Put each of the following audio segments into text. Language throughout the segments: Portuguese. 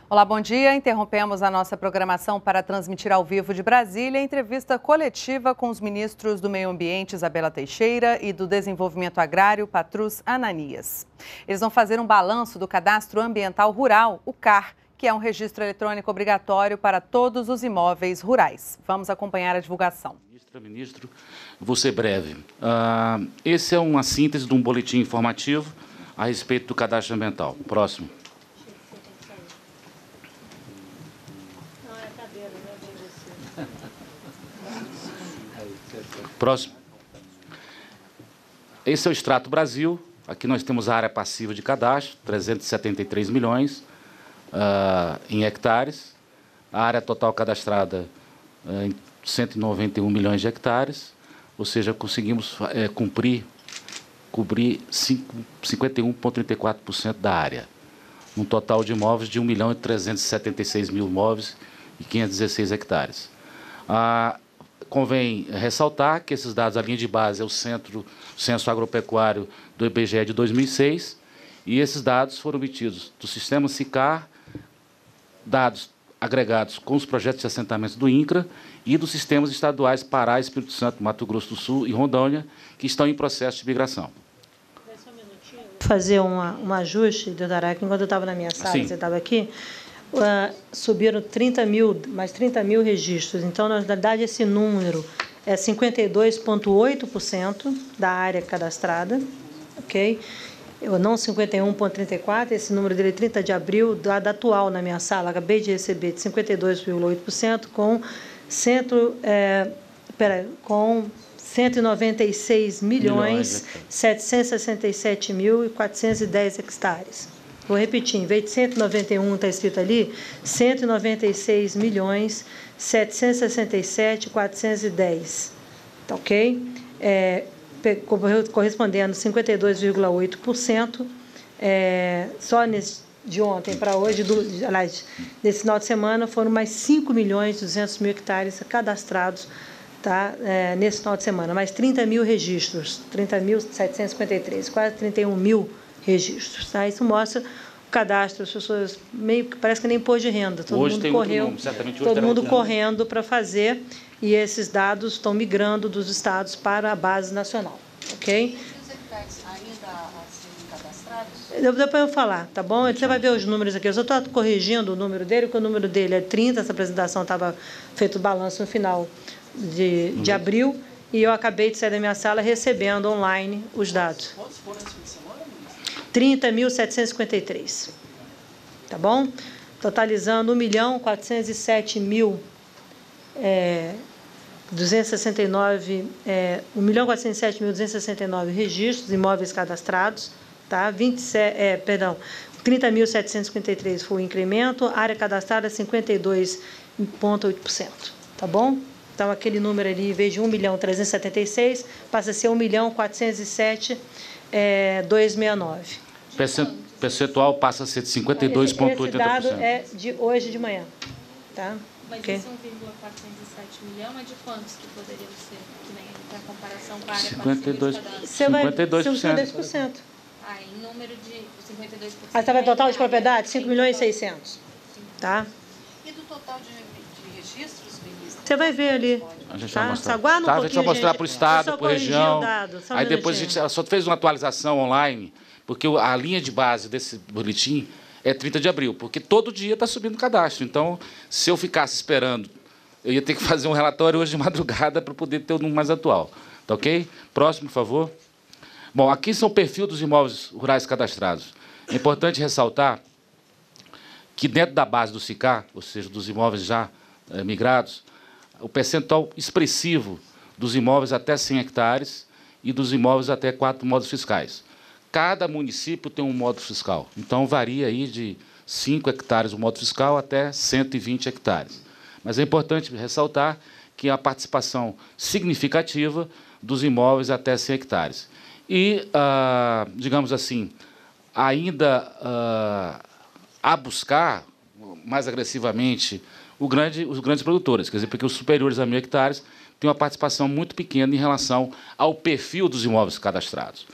Olá, bom dia. Interrompemos a nossa programação para transmitir ao vivo de Brasília a entrevista coletiva com os ministros do Meio Ambiente, Isabela Teixeira, e do Desenvolvimento Agrário, Patrus Ananias. Eles vão fazer um balanço do Cadastro Ambiental Rural, o CAR, que é um registro eletrônico obrigatório para todos os imóveis rurais. Vamos acompanhar a divulgação. Ministro, vou ser breve. Esse é uma síntese de um boletim informativo a respeito do cadastro ambiental. Próximo. Próximo. Esse é o Extrato Brasil. Aqui nós temos a área passiva de cadastro, 373 milhões em hectares. A área total cadastrada em 191 milhões de hectares, ou seja, conseguimos cobrir 51,34% da área. Um total de imóveis de 1.376.000 imóveis e 516 hectares. Convém ressaltar que esses dados, a linha de base é o Censo Agropecuário do IBGE de 2006, e esses dados foram obtidos do Sistema SICAR, dados agregados com os projetos de assentamentos do INCRA e dos sistemas estaduais Pará, Espírito Santo, Mato Grosso do Sul e Rondônia, que estão em processo de migração. Fazer um ajuste, doutor Araque, enquanto eu estava na minha sala, sim, você estava aqui, subiram mais 30 mil registros. Então, na verdade, esse número é 52,8% da área cadastrada, ok? Eu não 51,34%, esse número dele é 30 de abril, da atual na minha sala, acabei de receber, de 52,8%, com 196.767.410 hectares. Vou repetir, em vez de 191, está escrito ali, 196.767.410, tá ok? Correspondendo a 52,8%, só de ontem para hoje, desse final de semana, foram mais 5.200.000 hectares cadastrados, tá, nesse final de semana, mais 30 mil registros, 30.753, quase 31 mil registros. Tá? Isso mostra o cadastro, as pessoas meio que parece que nem imposto de renda, todo mundo correndo para fazer, e esses dados estão migrando dos estados para a base nacional, ok? Depois eu vou falar, tá bom? Você vai ver os números aqui. Eu só estou corrigindo o número dele, porque o número dele é 30. Essa apresentação estava feito o balanço no final de abril, e eu acabei de sair da minha sala recebendo online os dados. Quantos foram esse fim de semana? 30.753. Tá bom? Totalizando 1.407.269 registros, imóveis cadastrados, tá? 30.753 foi o incremento, área cadastrada 52,8%, tá bom? Então, aquele número ali, em vez de 1.376.000, passa a ser 1.407.269. Percentual passa a ser de 52,80%. Esse dado é de hoje de manhã, tá? Mas okay. Esse 1,407 milhão é de quantos que poderiam ser, que nem para comparação com a área 52%. Em número de 52%. Aí estava o total de propriedade, 5.600.000. Tá? E do total de registros, ministro? Você vai ver ali. A gente tá? vai mostrar. Aguarda A gente vai mostrar para o estado, para a região. Aí depois a gente só fez uma atualização online, porque a linha de base desse boletim é 30 de abril, porque todo dia está subindo o cadastro. Então, se eu ficasse esperando, eu ia ter que fazer um relatório hoje de madrugada para poder ter o número mais atual. Tá ok? Próximo, por favor. Bom, aqui são o perfil dos imóveis rurais cadastrados. É importante ressaltar que dentro da base do SICAR, ou seja, dos imóveis já migrados, o percentual expressivo dos imóveis até 100 hectares e dos imóveis até 4 modos fiscais. Cada município tem um modo fiscal, então varia aí de 5 hectares o modo fiscal até 120 hectares. Mas é importante ressaltar que a participação significativa dos imóveis até 100 hectares. E, digamos assim, ainda a buscar mais agressivamente os grandes produtores, quer dizer, porque os superiores a 1.000 hectares têm uma participação muito pequena em relação ao perfil dos imóveis cadastrados.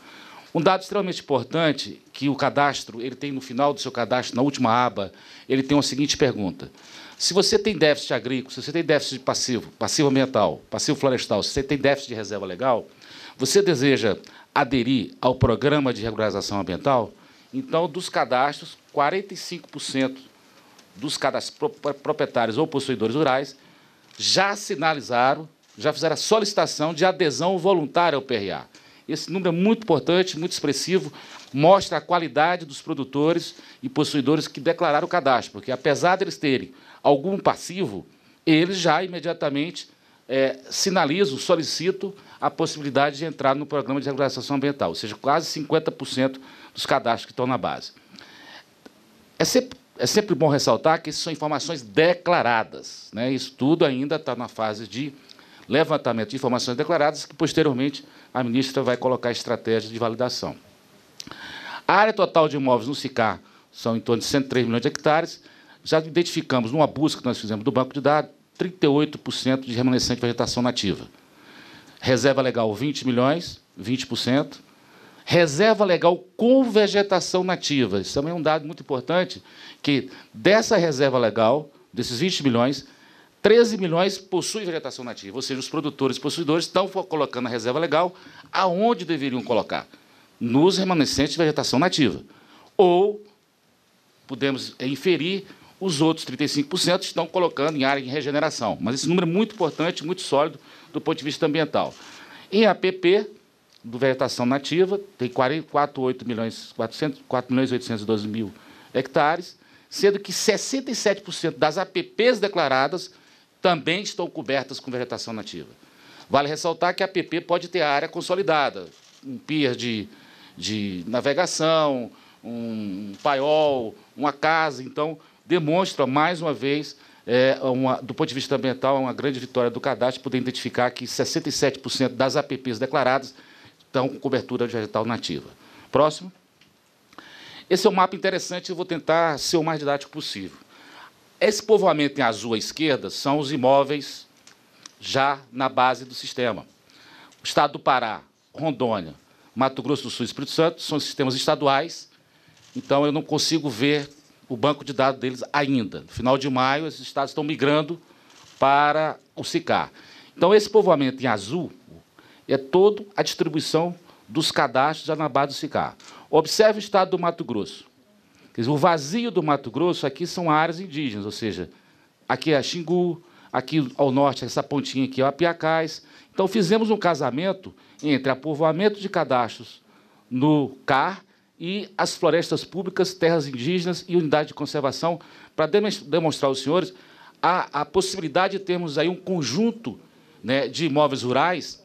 Um dado extremamente importante que o cadastro, ele tem no final do seu cadastro, na última aba, ele tem a seguinte pergunta. Se você tem déficit agrícola, se você tem déficit de passivo ambiental, passivo florestal, se você tem déficit de reserva legal, você deseja aderir ao programa de regularização ambiental? Então, dos cadastros, 45% dos cadastros proprietários ou possuidores rurais já sinalizaram, já fizeram a solicitação de adesão voluntária ao PRA. Esse número é muito importante, muito expressivo, mostra a qualidade dos produtores e possuidores que declararam o cadastro, porque, apesar de eles terem algum passivo, eles já imediatamente sinalizam, solicitam a possibilidade de entrar no programa de regularização ambiental, ou seja, quase 50% dos cadastros que estão na base. É sempre bom ressaltar que isso são informações declaradas, né? Isso tudo ainda está na fase de levantamento de informações declaradas, que, posteriormente, a ministra vai colocar estratégias de validação. A área total de imóveis no SICAR são em torno de 103 milhões de hectares. Já identificamos, numa busca que nós fizemos do banco de dados, 38% de remanescente de vegetação nativa. Reserva legal, 20 milhões, 20%. Reserva legal com vegetação nativa. Isso também é um dado muito importante, que dessa reserva legal, desses 20 milhões, 13 milhões possuem vegetação nativa, ou seja, os produtores e possuidores estão colocando a reserva legal aonde deveriam colocar? Nos remanescentes de vegetação nativa. Ou podemos inferir, os outros 35% estão colocando em área de regeneração. Mas esse número é muito importante, muito sólido do ponto de vista ambiental. Em APP, do vegetação nativa, tem 4 milhões 812 mil hectares, sendo que 67% das APPs declaradas também estão cobertas com vegetação nativa. Vale ressaltar que a APP pode ter área consolidada, um pier de navegação, um paiol, uma casa. Então, demonstra, mais uma vez, do ponto de vista ambiental, uma grande vitória do cadastro, poder identificar que 67% das APPs declaradas estão com cobertura vegetal nativa. Próximo. Esse é um mapa interessante, eu vou tentar ser o mais didático possível. Esse povoamento em azul à esquerda são os imóveis já na base do sistema. O Estado do Pará, Rondônia, Mato Grosso do Sul e Espírito Santo são sistemas estaduais, então eu não consigo ver o banco de dados deles ainda. No final de maio, esses estados estão migrando para o SICAR. Então, esse povoamento em azul é toda a distribuição dos cadastros já na base do SICAR. Observe o estado do Mato Grosso. Quer dizer, o vazio do Mato Grosso, aqui são áreas indígenas, ou seja, aqui é Xingu, aqui ao norte, essa pontinha aqui é o Apiacás. Então, fizemos um casamento entre povoamento de cadastros no CAR e as florestas públicas, terras indígenas e unidade de conservação, para demonstrar aos senhores a possibilidade de termos aí um conjunto, né, de imóveis rurais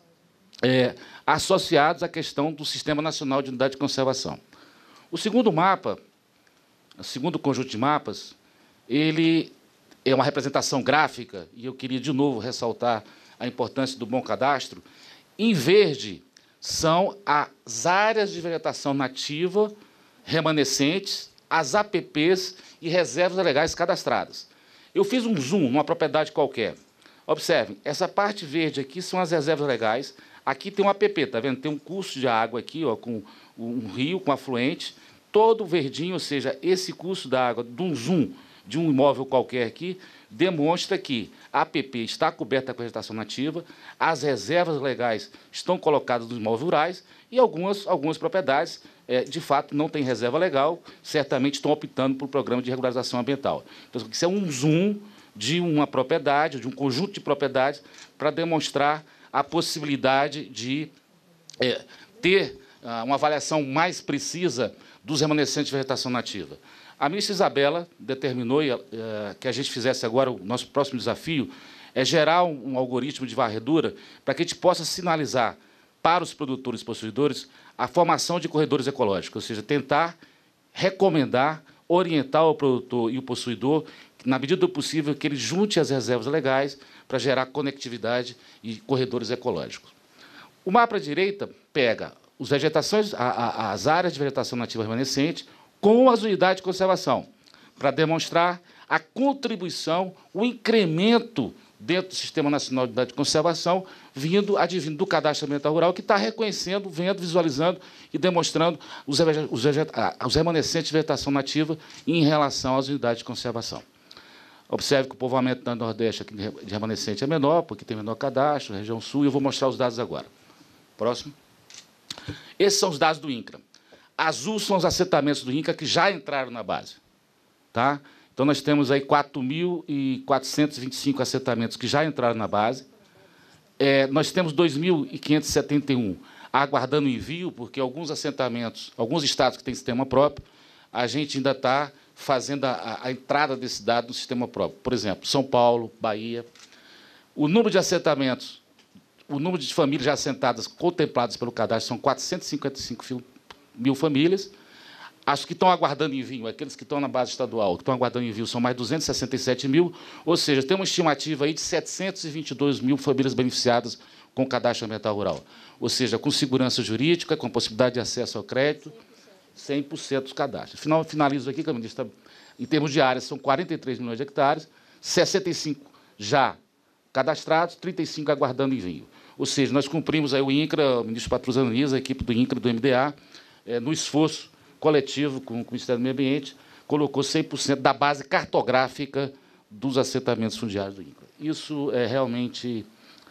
associados à questão do Sistema Nacional de Unidade de Conservação. O segundo mapa, o segundo conjunto de mapas, ele é uma representação gráfica, e eu queria, de novo, ressaltar a importância do bom cadastro. Em verde são as áreas de vegetação nativa remanescentes, as APPs e reservas legais cadastradas. Eu fiz um zoom numa propriedade qualquer. Observem, essa parte verde aqui são as reservas legais. Aqui tem um APP, está vendo? Tem um curso de água aqui, ó, com um rio, com afluente, todo verdinho, ou seja, esse curso da água, de um zoom de um imóvel qualquer aqui, demonstra que a APP está coberta com a vegetação nativa, as reservas legais estão colocadas nos imóveis rurais e algumas propriedades, de fato, não têm reserva legal, certamente estão optando por programa de regularização ambiental. Então, isso é um zoom de uma propriedade, de um conjunto de propriedades, para demonstrar a possibilidade de ter uma avaliação mais precisa dos remanescentes de vegetação nativa. A ministra Isabela determinou que a gente fizesse agora, o nosso próximo desafio é gerar um algoritmo de varredura para que a gente possa sinalizar para os produtores e possuidores a formação de corredores ecológicos, ou seja, tentar recomendar, orientar o produtor e o possuidor, na medida do possível, que ele junte as reservas legais para gerar conectividade e corredores ecológicos. O mapa à direita pega as áreas de vegetação nativa remanescente com as unidades de conservação, para demonstrar a contribuição, o incremento dentro do Sistema Nacional de Unidade de Conservação, advindo do Cadastro Ambiental Rural, que está reconhecendo, vendo, visualizando e demonstrando os remanescentes de vegetação nativa em relação às unidades de conservação. Observe que o povoamento do Nordeste aqui de remanescente é menor, porque tem menor cadastro, região sul, e eu vou mostrar os dados agora. Próximo. Esses são os dados do INCRA. Azul são os assentamentos do INCRA que já entraram na base. Tá? Então, nós temos aí 4.425 assentamentos que já entraram na base. Nós temos 2.571 aguardando envio, porque alguns assentamentos, alguns estados que têm sistema próprio, a gente ainda está fazendo a entrada desse dado no sistema próprio. Por exemplo, São Paulo, Bahia. O número de assentamentos, o número de famílias já assentadas contempladas pelo cadastro são 455 mil famílias. As que estão aguardando envio, aqueles que estão na base estadual, que estão aguardando envio, são mais 267 mil, ou seja, tem uma estimativa aí de 722 mil famílias beneficiadas com o cadastro ambiental rural. Ou seja, com segurança jurídica, com possibilidade de acesso ao crédito, 100% dos cadastros. Finalizo aqui, ministra, em termos de áreas, são 43 milhões de hectares, 65 já cadastrados, 35 aguardando envio. Ou seja, nós cumprimos aí o INCRA, o ministro Patrus Ananias, a equipe do INCRA, do MDA, no esforço coletivo com o Ministério do Meio Ambiente, colocou 100% da base cartográfica dos assentamentos fundiários do INCRA. Isso é realmente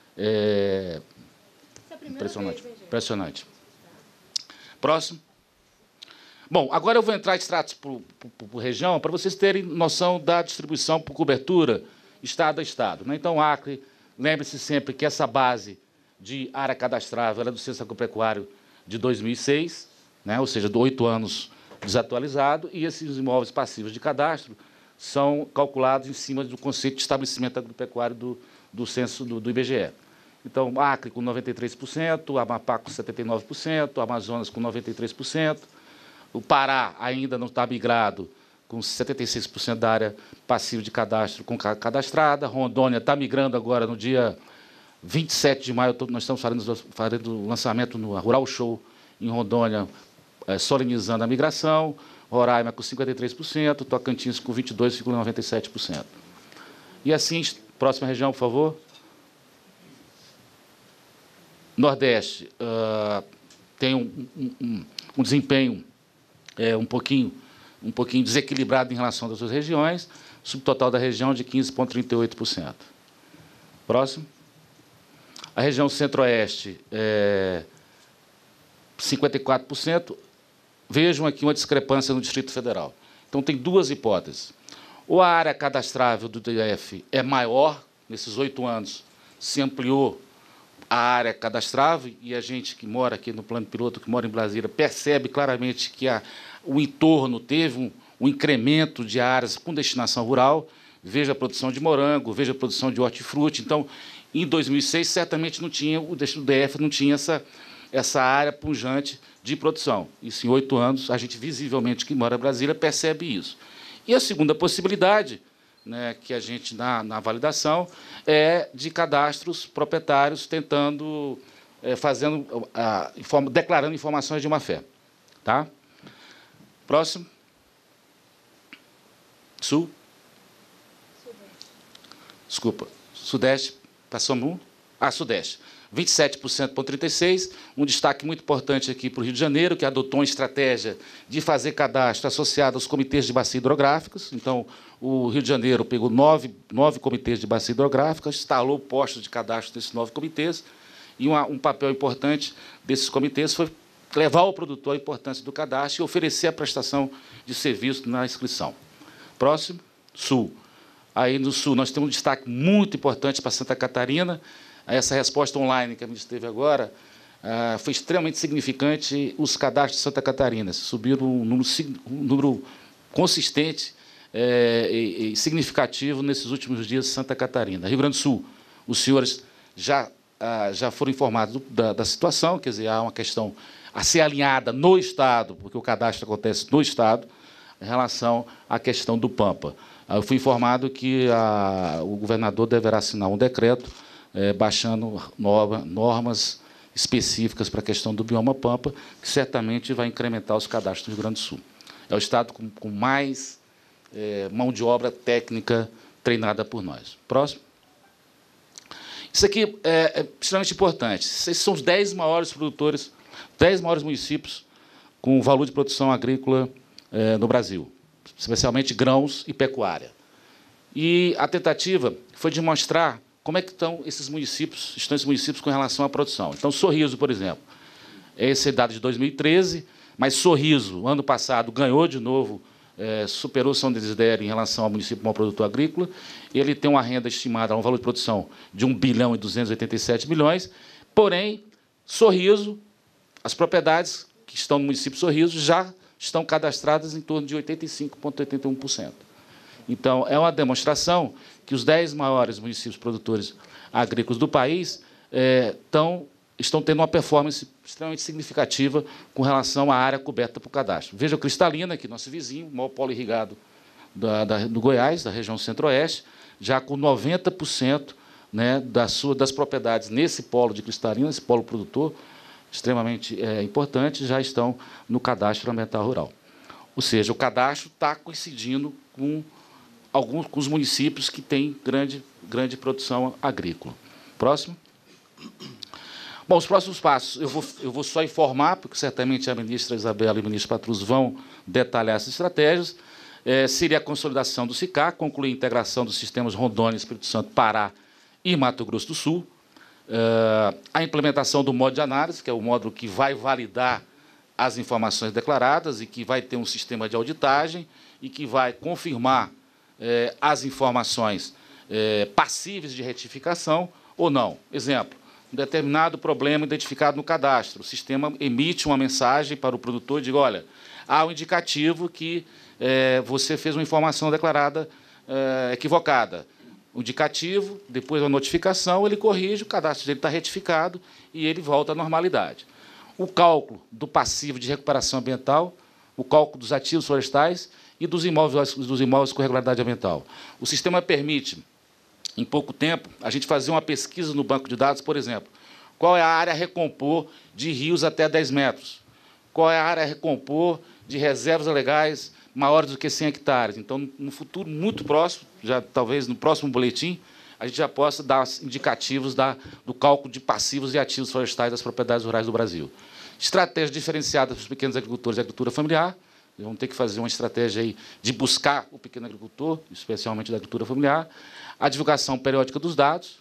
impressionante. Impressionante. Próximo. Bom, agora eu vou entrar em extratos por região, para vocês terem noção da distribuição por cobertura, estado a estado. Né? Então, Acre, lembre-se sempre que essa base de área cadastrável era do Censo Agropecuário de 2006, né? Ou seja, de 8 anos desatualizado, e esses imóveis passivos de cadastro são calculados em cima do conceito de estabelecimento agropecuário do censo do IBGE. Então, Acre com 93%, Amapá com 79%, Amazonas com 93%, o Pará ainda não está migrado, com 76% da área passiva de cadastro cadastrada, Rondônia está migrando agora no dia 27 de maio, nós estamos fazendo o lançamento no Rural Show em Rondônia, solenizando a migração, Roraima com 53%, Tocantins com 22,97%. E assim, próxima região, por favor. Nordeste tem um desempenho um pouquinho desequilibrado em relação às outras regiões, subtotal da região de 15,38%. Próximo. A região Centro-Oeste, 54%. Vejam aqui uma discrepância no Distrito Federal. Então, tem duas hipóteses. Ou a área cadastrável do DF é maior, nesses 8 anos se ampliou a área cadastrável, e a gente que mora aqui no plano piloto, que mora em Brasília, percebe claramente que o entorno teve um incremento de áreas com destinação rural. Veja a produção de morango, veja a produção de hortifruti. Então, em 2006, certamente não tinha, o DF não tinha essa área pujante de produção. Isso, em 8 anos, a gente, visivelmente, que mora em Brasília, percebe isso. E a segunda possibilidade, né, que a gente, na validação, é de cadastros proprietários tentando, declarando informações de má-fé. Tá? Próximo. Sul. Desculpa. Sudeste. Passamos um. Sudeste. 27,36%, um destaque muito importante aqui para o Rio de Janeiro, que adotou uma estratégia de fazer cadastro associado aos comitês de bacia hidrográficos. Então, o Rio de Janeiro pegou 9 comitês de bacia hidrográfica, instalou postos de cadastro desses 9 comitês, e um papel importante desses comitês foi levar ao produtor a importância do cadastro e oferecer a prestação de serviço na inscrição. Próximo, Sul. Aí, no Sul, nós temos um destaque muito importante para Santa Catarina. Essa resposta online que a gente teve agora foi extremamente significante. Os cadastros de Santa Catarina subiram um número consistente e significativo nesses últimos dias em Santa Catarina. Rio Grande do Sul, os senhores já foram informados da situação, quer dizer, há uma questão a ser alinhada no Estado, porque o cadastro acontece no Estado, em relação à questão do Pampa. Eu fui informado que o governador deverá assinar um decreto baixando normas específicas para a questão do bioma Pampa, que certamente vai incrementar os cadastros do Rio Grande do Sul. É o estado com mais mão de obra técnica treinada por nós. Próximo. Isso aqui é extremamente importante. Esses são os 10 maiores produtores, 10 maiores municípios com valor de produção agrícola no Brasil, especialmente grãos e pecuária. E a tentativa foi de mostrar como é que estão esses municípios com relação à produção. Então, Sorriso, por exemplo, esse é dado de 2013, mas Sorriso, ano passado, ganhou de novo, superou São Desidério em relação ao município maior produtor agrícola. Ele tem uma renda estimada, um valor de produção de 1 bilhão e 287 milhões. Porém, Sorriso, as propriedades que estão no município Sorriso já estão cadastradas em torno de 85,81%. Então, é uma demonstração que os 10 maiores municípios produtores agrícolas do país estão tendo uma performance extremamente significativa com relação à área coberta por cadastro. Veja o Cristalina, aqui, nosso vizinho, o maior polo irrigado do Goiás, da região centro-oeste, já com 90%, né, das propriedades nesse polo de Cristalina, esse polo produtor, extremamente importante, já estão no cadastro ambiental rural. Ou seja, o cadastro está coincidindo com os municípios que têm grande produção agrícola. Próximo. Bom, os próximos passos, eu vou só informar, porque certamente a ministra Isabela e o ministro Patrus vão detalhar essas estratégias. Seria a consolidação do SICAR, concluir a integração dos sistemas Rondônia, Espírito Santo, Pará e Mato Grosso do Sul. A implementação do módulo de análise, que é o módulo que vai validar as informações declaradas e que vai ter um sistema de auditagem e que vai confirmar as informações passíveis de retificação ou não. Exemplo, um determinado problema identificado no cadastro, o sistema emite uma mensagem para o produtor e diz, olha, há um indicativo que você fez uma informação declarada equivocada. O indicativo, depois da notificação, ele corrige, o cadastro dele está retificado e ele volta à normalidade. O cálculo do passivo de recuperação ambiental, o cálculo dos ativos florestais e dos imóveis com regularidade ambiental. O sistema permite, em pouco tempo, a gente fazer uma pesquisa no banco de dados, por exemplo, qual é a área a recompor de rios até 10 metros, qual é a área a recompor de reservas legais maiores do que 100 hectares. Então, no futuro muito próximo, já talvez no próximo boletim, a gente já possa dar indicativos do cálculo de passivos e ativos florestais das propriedades rurais do Brasil. Estratégia diferenciada para os pequenos agricultores de agricultura familiar. Vamos ter que fazer uma estratégia aí de buscar o pequeno agricultor, especialmente da agricultura familiar. A divulgação periódica dos dados.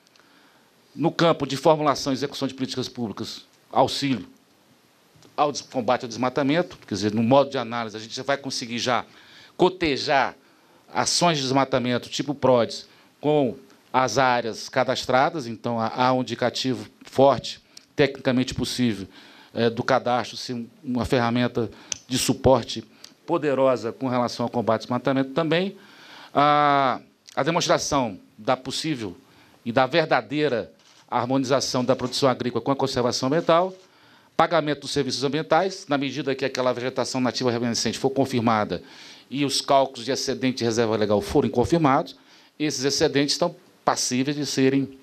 No campo de formulação e execução de políticas públicas, auxílio ao combate ao desmatamento, quer dizer, no modo de análise, a gente já vai conseguir já cotejar ações de desmatamento tipo PRODES com as áreas cadastradas, então há um indicativo forte, tecnicamente possível, do cadastro ser uma ferramenta de suporte poderosa com relação ao combate ao desmatamento também. A demonstração da possível e da verdadeira harmonização da produção agrícola com a conservação ambiental, pagamento dos serviços ambientais, na medida que aquela vegetação nativa remanescente for confirmada e os cálculos de excedente de reserva legal forem confirmados, esses excedentes estão passíveis de serem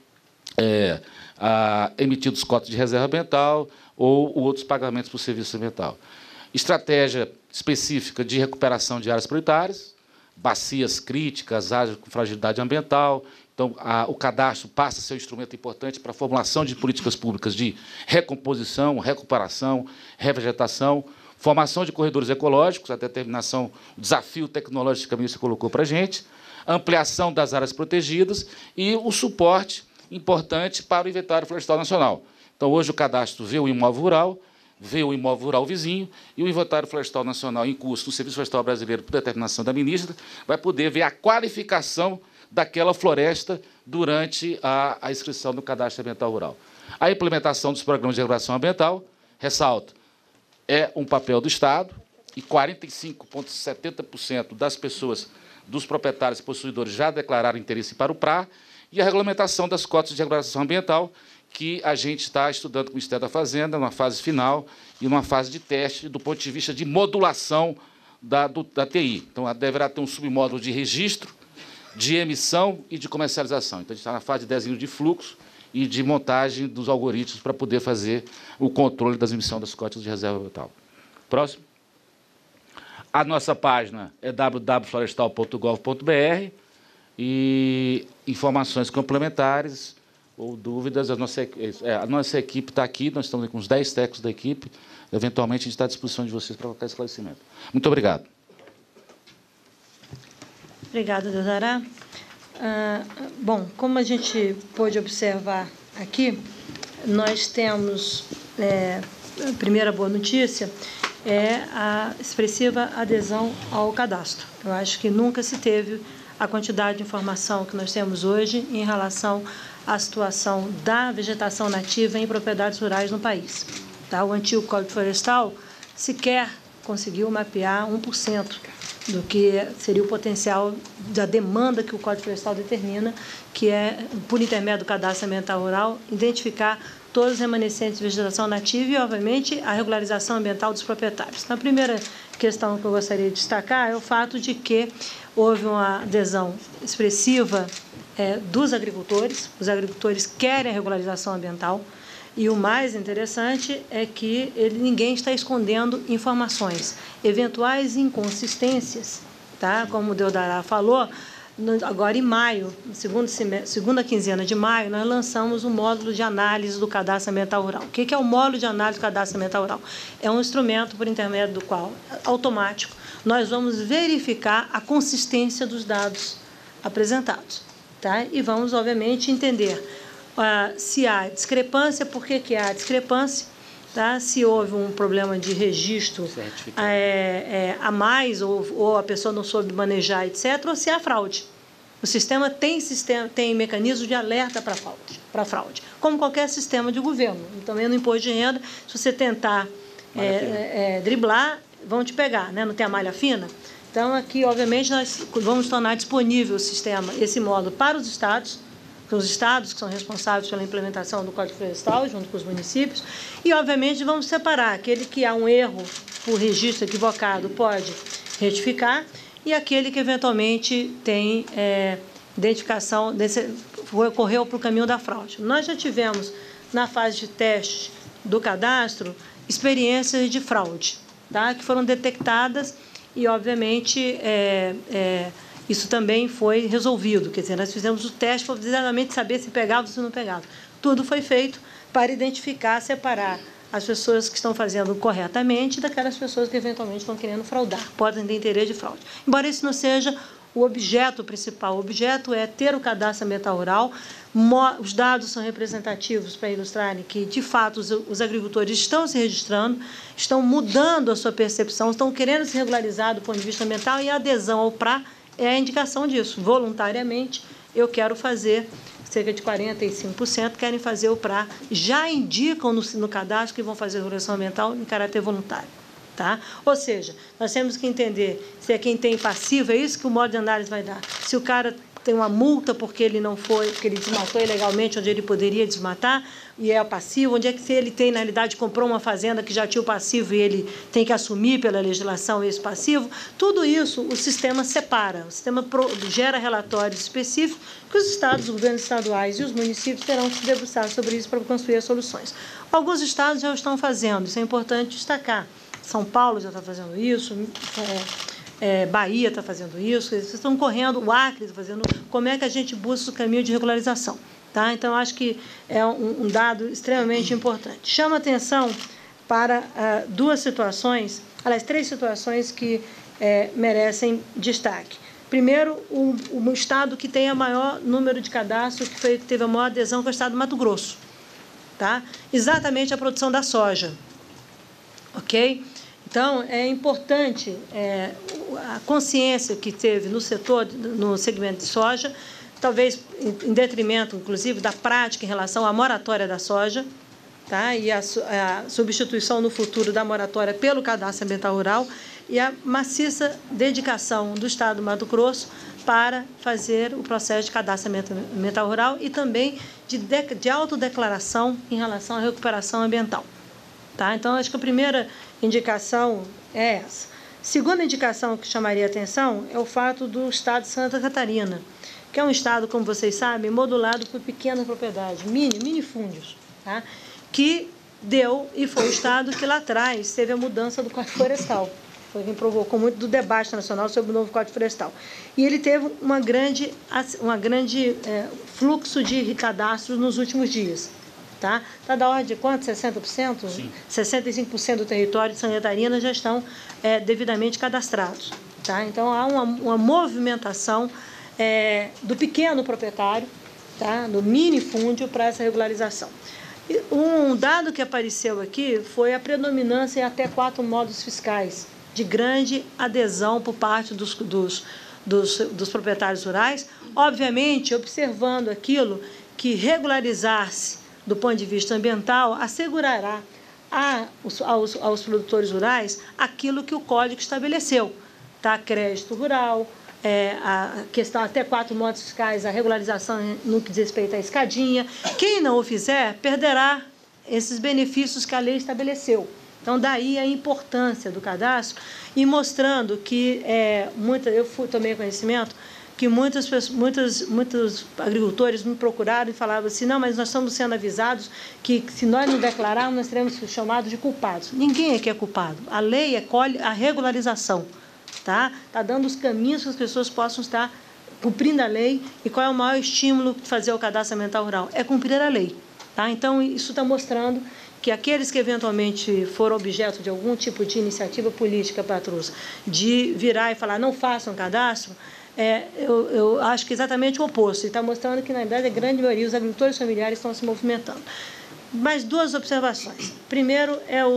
emitidos cotas de reserva ambiental ou outros pagamentos por serviço ambiental. Estratégia específica de recuperação de áreas prioritárias, bacias críticas, áreas com fragilidade ambiental. Então, o cadastro passa a ser um instrumento importante para a formulação de políticas públicas de recomposição, recuperação, revegetação, formação de corredores ecológicos, a determinação, o desafio tecnológico que a ministra colocou para a gente, ampliação das áreas protegidas e o suporte importante para o inventário florestal nacional. Então, hoje o cadastro vê o imóvel rural vizinho e o inventário florestal nacional em curso no Serviço Florestal Brasileiro, por determinação da ministra, vai poder ver a qualificação daquela floresta durante a inscrição no cadastro ambiental rural. A implementação dos programas de regulação ambiental, ressalto, é um papel do Estado e 45,70% das pessoas, dos proprietários e possuidores já declararam interesse para o PRA, e a regulamentação das cotas de regulação ambiental, que a gente está estudando com o Ministério da Fazenda, numa fase final e numa fase de teste do ponto de vista de modulação da TI. Então, deverá ter um submódulo de registro, de emissão e de comercialização. Então, a gente está na fase de desenho de fluxo e de montagem dos algoritmos para poder fazer o controle das emissões das cotas de reserva ambiental. Próximo. A nossa página é www.florestal.gov.br e informações complementares, ou dúvidas, a nossa equipe está aqui, nós estamos com uns 10 técnicos da equipe, eventualmente a gente está à disposição de vocês para qualquer esclarecimento. Muito obrigado. Obrigada, Deusará. Bom, como a gente pôde observar aqui, nós temos, a primeira boa notícia é a expressiva adesão ao cadastro. Eu acho que nunca se teve a quantidade de informação que nós temos hoje em relação à situação da vegetação nativa em propriedades rurais no país. Tá? O antigo Código Florestal sequer conseguiu mapear 1% do que seria o potencial da demanda que o Código Florestal determina, que é, por intermédio do cadastro ambiental rural, identificar todos os remanescentes de vegetação nativa e, obviamente, a regularização ambiental dos proprietários. Então, a primeira questão que eu gostaria de destacar é o fato de que houve uma adesão expressiva dos agricultores. Os agricultores querem a regularização ambiental. E o mais interessante é que ninguém está escondendo informações. Eventuais inconsistências, tá? Como o Deusará falou, agora em maio, segunda quinzena de maio, nós lançamos o módulo de análise do cadastro ambiental rural. O que é o módulo de análise do cadastro ambiental rural? É um instrumento por intermédio do qual, automático, nós vamos verificar a consistência dos dados apresentados, tá? E vamos, obviamente, entender se há discrepância, por que há discrepância, tá? Se houve um problema de registro a mais, ou a pessoa não soube manejar, etc., ou se há fraude. O sistema tem mecanismo de alerta para fraude, como qualquer sistema de governo. Também no imposto de renda, se você tentar driblar, vão te pegar, né? Não tem a malha fina. Então, aqui, obviamente, nós vamos tornar disponível o sistema, esse módulo, para os estados que são responsáveis pela implementação do Código Florestal, junto com os municípios, e, obviamente, vamos separar aquele que há um erro por registro equivocado, pode retificar, e aquele que, eventualmente, tem identificação, correu para o caminho da fraude. Nós já tivemos, na fase de teste do cadastro, experiências de fraude, tá? Que foram detectadas e, obviamente, isso também foi resolvido. Quer dizer, nós fizemos o teste para exatamente saber se pegava ou se não pegava. Tudo foi feito para identificar, separar as pessoas que estão fazendo corretamente daquelas pessoas que eventualmente estão querendo fraudar, podem ter interesse de fraude. Embora isso não seja o objeto principal, o objeto é ter o cadastro ambiental rural. Os dados são representativos para ilustrarem que, de fato, os agricultores estão se registrando, estão mudando a sua percepção, estão querendo se regularizar do ponto de vista ambiental, e a adesão ao PRA é a indicação disso. Voluntariamente, eu quero fazer, cerca de 45% querem fazer o PRA, já indicam no cadastro que vão fazer a regulação ambiental em caráter voluntário. Tá? Ou seja, nós temos que entender se é quem tem passivo, é isso que o modo de análise vai dar. Se o cara tem uma multa porque ele não foi, porque ele desmatou ilegalmente onde ele poderia desmatar, e é passivo, onde é que, se ele tem, na realidade, comprou uma fazenda que já tinha o passivo e ele tem que assumir pela legislação esse passivo, tudo isso o sistema separa, o sistema gera relatórios específicos que os estados, os governos estaduais e os municípios terão que se debruçar sobre isso para construir as soluções. Alguns estados já o estão fazendo, isso é importante destacar. São Paulo já está fazendo isso, Bahia está fazendo isso, vocês estão correndo, o Acre está fazendo. Como é que a gente busca o caminho de regularização? Tá? Então, acho que é um dado extremamente importante. Chama atenção para duas situações, aliás, 3 situações que merecem destaque. Primeiro, o estado que tem o maior número de cadastros, que teve a maior adesão, foi o estado do Mato Grosso. Tá? Exatamente a produção da soja. Ok? Então, é importante a consciência que teve no setor, no segmento de soja, talvez em detrimento, inclusive, da prática em relação à moratória da soja, tá? E a substituição no futuro da moratória pelo cadastro ambiental rural, e a maciça dedicação do Estado do Mato Grosso para fazer o processo de cadastro ambiental rural e também de autodeclaração em relação à recuperação ambiental. Tá? Então, acho que a primeira indicação é essa. Segunda indicação que chamaria a atenção é o fato do estado de Santa Catarina, que é um estado, como vocês sabem, modulado por pequenas propriedades, minifúndios, tá? Que deu e foi o estado que lá atrás teve a mudança do Código Florestal. foi quem provocou muito do debate nacional sobre o novo Código Florestal. E ele teve uma grande fluxo de cadastros nos últimos dias. Tá da ordem de quanto? 60%? Sim. 65% do território de Santa Catarina já estão devidamente cadastrados. Tá? Então, há uma movimentação do pequeno proprietário, tá? Do minifúndio para essa regularização. Um dado que apareceu aqui foi a predominância em até 4 modos fiscais de grande adesão por parte dos proprietários rurais, obviamente observando aquilo que regularizar-se do ponto de vista ambiental assegurará aos produtores rurais aquilo que o Código estabeleceu, tá? Crédito rural, a questão até 4 modos fiscais, a regularização no que diz respeito à escadinha. Quem não o fizer, perderá esses benefícios que a lei estabeleceu. Então, daí a importância do cadastro e mostrando que, tomei conhecimento que muitos agricultores me procuraram e falavam assim, não, mas nós estamos sendo avisados que se nós não declararmos, nós seremos chamados de culpados. Ninguém aqui é culpado. A lei acolhe a regularização. Tá dando os caminhos que as pessoas possam estar cumprindo a lei. E qual é o maior estímulo de fazer o cadastro ambiental rural? É cumprir a lei. Tá? Então, isso está mostrando que aqueles que eventualmente foram objeto de algum tipo de iniciativa política, Patrus, de virar e falar não façam cadastro, eu acho que é exatamente o oposto. E está mostrando que, na verdade, a grande maioria, os agricultores familiares estão se movimentando. Mais 2 observações. Primeiro,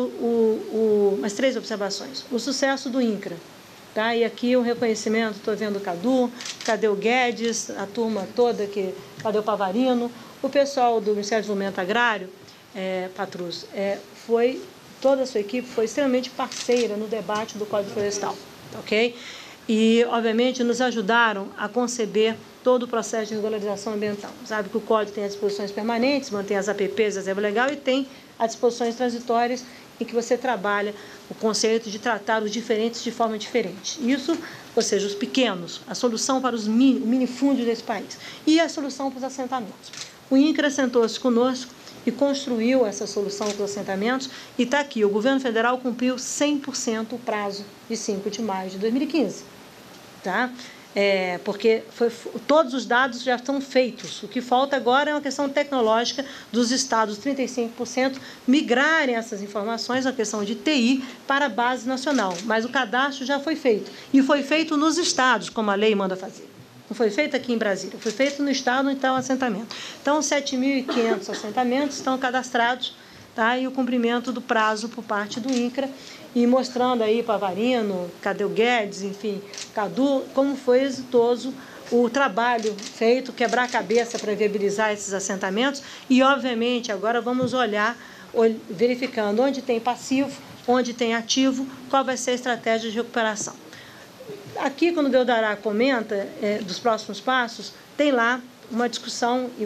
mais 3 observações. O sucesso do INCRA. Tá? E aqui um reconhecimento, estou vendo o Cadu, cadê o Guedes, a turma toda, cadê o Pavarino, o pessoal do Ministério do Desenvolvimento Agrário, Patrus, toda a sua equipe foi extremamente parceira no debate do Código Florestal, ok? E, obviamente, nos ajudaram a conceber todo o processo de regularização ambiental. Sabe que o Código tem as disposições permanentes, mantém as APPs, a reserva legal, e tem as disposições transitórias em que você trabalha o conceito de tratar os diferentes de forma diferente. Isso, ou seja, os pequenos, a solução para os minifúndios desse país e a solução para os assentamentos. O INCRA sentou-se conosco e construiu essa solução para os assentamentos e está aqui. O governo federal cumpriu 100% o prazo de 5 de maio de 2015. Tá? Porque todos os dados já estão feitos. O que falta agora é uma questão tecnológica dos estados, 35%, migrarem essas informações, a questão de TI, para a base nacional. Mas o cadastro já foi feito. E foi feito nos estados, como a lei manda fazer. Não foi feito aqui em Brasília, foi feito no estado onde está o assentamento. Então, 7.500 assentamentos estão cadastrados, tá? E o cumprimento do prazo por parte do INCRA, e mostrando aí Pavarino, cadê o Guedes, enfim, Cadu, como foi exitoso o trabalho feito, quebrar a cabeça para viabilizar esses assentamentos. E, obviamente, agora vamos olhar, verificando onde tem passivo, onde tem ativo, qual vai ser a estratégia de recuperação. Aqui, quando o Deodará comenta dos próximos passos, tem lá uma discussão, e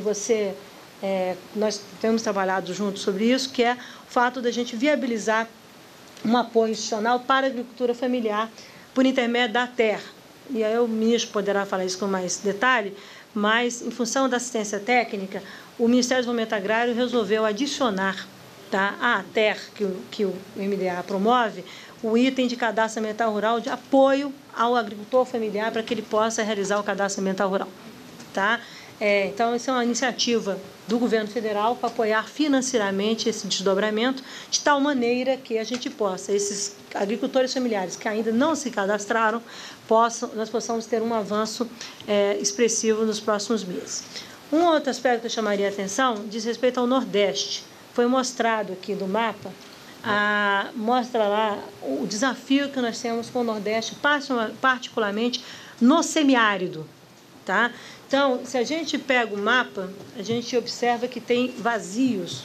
nós temos trabalhado juntos sobre isso, que é o fato da gente viabilizar um apoio institucional para a agricultura familiar por intermédio da terra. E aí o ministro poderá falar isso com mais detalhe, mas, em função da assistência técnica, o Ministério do Desenvolvimento Agrário resolveu adicionar, tá, à terra que o MDA promove, o item de cadastro ambiental rural de apoio ao agricultor familiar para que ele possa realizar o cadastro ambiental rural. Tá? Então, isso é uma iniciativa do governo federal para apoiar financeiramente esse desdobramento, de tal maneira que a gente possa, esses agricultores familiares que ainda não se cadastraram, nós possamos ter um avanço expressivo nos próximos meses. Um outro aspecto que eu chamaria a atenção diz respeito ao Nordeste. Foi mostrado aqui no mapa, mostra lá o desafio que nós temos com o Nordeste, particularmente no semiárido. Tá? Então, se a gente pega o mapa, a gente observa que tem vazios.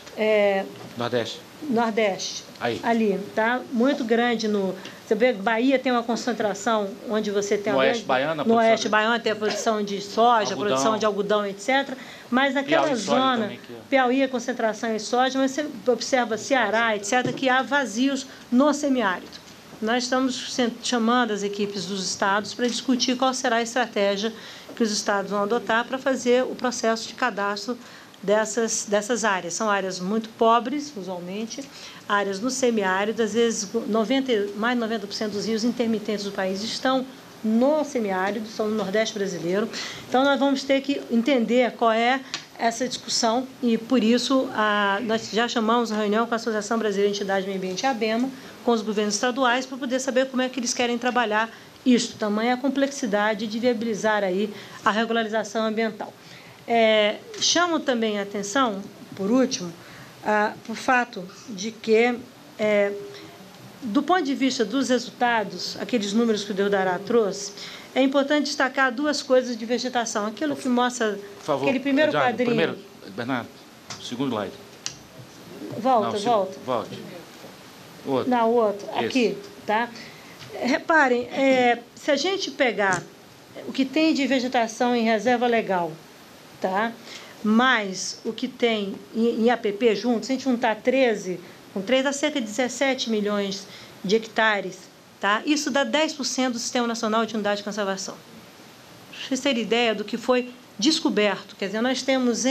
Nordeste. Aí. Ali, tá? Muito grande. Você vê que Bahia tem uma concentração onde você tem... No Oeste Baiano, no Oeste Baiano tem a produção de soja, a produção de algodão, etc. Mas naquela zona, também, Piauí, a concentração em soja, mas você observa Ceará, etc., que há vazios no semiárido. Nós estamos chamando as equipes dos estados para discutir qual será a estratégia que os estados vão adotar para fazer o processo de cadastro dessas áreas. São áreas muito pobres, usualmente, áreas no semiárido, às vezes mais de 90% dos rios intermitentes do país estão no semiárido, estão no Nordeste brasileiro. Então, nós vamos ter que entender qual é essa discussão e, por isso, nós já chamamos uma reunião com a Associação Brasileira de Entidades do Meio Ambiente, a ABEMA, com os governos estaduais, para poder saber como é que eles querem trabalhar isso. Tamanha a complexidade de viabilizar aí a regularização ambiental. Chamo também a atenção, por último, para o fato de que, do ponto de vista dos resultados, aqueles números que o Deodará trouxe, é importante destacar duas coisas de vegetação. Aquilo que mostra, por favor, aquele primeiro quadrinho... Bernardo, segundo slide. Volte. Outro. Não, o outro. Aqui, tá? Reparem, se a gente pegar o que tem de vegetação em reserva legal, tá? Mais o que tem em APP junto, se a gente juntar 13, com 3 dá cerca de 17 milhões de hectares, tá? Isso dá 10% do Sistema Nacional de Unidade de Conservação. Para vocês terem ideia do que foi descoberto, quer dizer, nós temos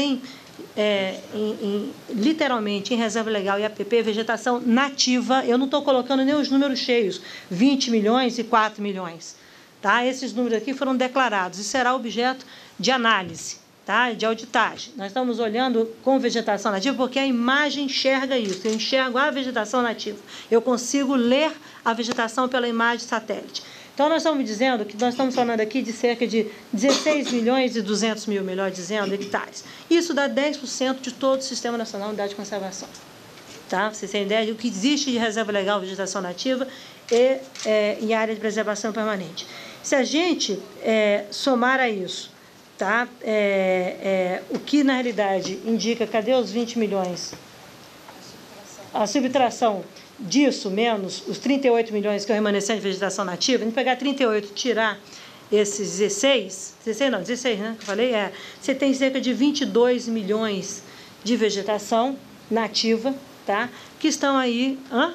literalmente em reserva legal e APP vegetação nativa. Eu não estou colocando nem os números cheios, 20 milhões e 4 milhões. Tá? Esses números aqui foram declarados e será objeto de análise, tá? De auditagem. Nós estamos olhando com vegetação nativa porque a imagem enxerga isso. Eu enxergo a vegetação nativa. Eu consigo ler a vegetação pela imagem satélite. Então, nós estamos dizendo que nós estamos falando aqui de cerca de 16 milhões e 200 mil, melhor dizendo, hectares. Isso dá 10% de todo o Sistema Nacional de Unidade de Conservação. Tá? Vocês têm ideia do que existe de reserva legal, vegetação nativa e em área de preservação permanente. Se a gente somar a isso, tá? O que, na realidade, indica, cadê os 20 milhões? A subtração disso, menos os 38 milhões que é o remanescente de vegetação nativa, a gente pegar 38 e tirar esses 16, né, que eu falei, você tem cerca de 22 milhões de vegetação nativa, tá, que estão aí,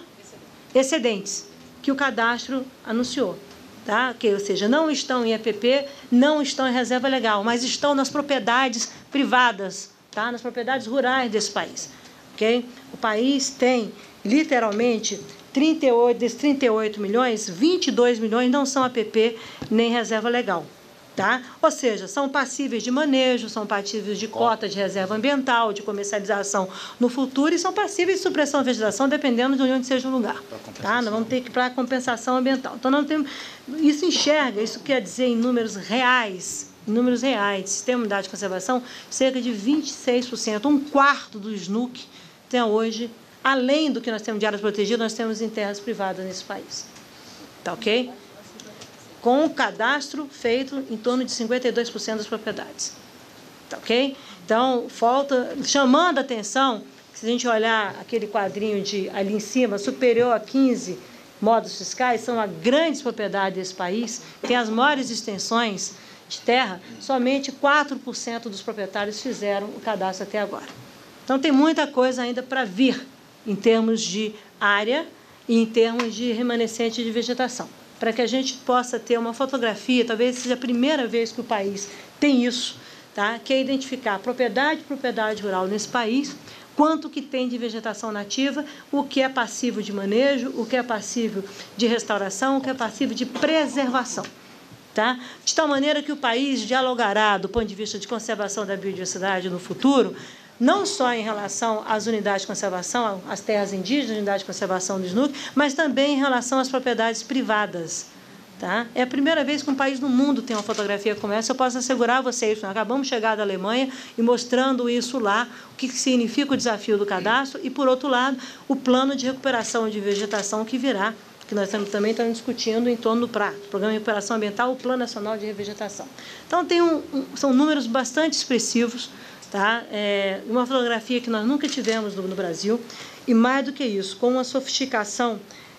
excedentes, que o cadastro anunciou, tá, ou seja, não estão em EPP, não estão em reserva legal, mas estão nas propriedades privadas, tá, nas propriedades rurais desse país, ok? O país tem literalmente, desses 38 milhões, 22 milhões não são APP nem reserva legal. Tá? Ou seja, são passíveis de manejo, são passíveis de cota de reserva ambiental, de comercialização no futuro e são passíveis de supressão da vegetação, dependendo de onde seja o lugar. Tá? Nós vamos ter que ir para a compensação ambiental. Então, nós temos, isso quer dizer em números reais, Sistema de Unidade de Conservação, cerca de 26%, um quarto do SNUC tem hoje. Além do que nós temos de áreas protegidas, nós temos em terras privadas nesse país. Tá ok? Com o cadastro feito em torno de 52% das propriedades. Tá ok? Então, chamando a atenção, se a gente olhar aquele quadrinho ali em cima, superior a 15 modos fiscais, são as grandes propriedades desse país, tem as maiores extensões de terra, somente 4% dos proprietários fizeram o cadastro até agora. Então, tem muita coisa ainda para vir, em termos de área e em termos de remanescente de vegetação, para que a gente possa ter uma fotografia, talvez seja a primeira vez que o país tem isso, tá? Que é identificar propriedade rural nesse país, quanto que tem de vegetação nativa, o que é passível de manejo, o que é passível de restauração, o que é passível de preservação. Tá? De tal maneira que o país dialogará, do ponto de vista de conservação da biodiversidade no futuro, não só em relação às unidades de conservação, às terras indígenas, unidade de conservação do SNUC, mas também em relação às propriedades privadas. Tá? É a primeira vez que um país no mundo tem uma fotografia como essa. Eu posso assegurar a vocês, nós acabamos de chegar da Alemanha e mostrando isso lá, o que significa o desafio do cadastro e, por outro lado, o plano de recuperação de vegetação que virá, que nós também estamos discutindo em torno do PRA, Programa de Recuperação Ambiental, o Plano Nacional de Revegetação. Então, são números bastante expressivos, tá? Uma fotografia que nós nunca tivemos no Brasil, e mais do que isso, com uma sofisticação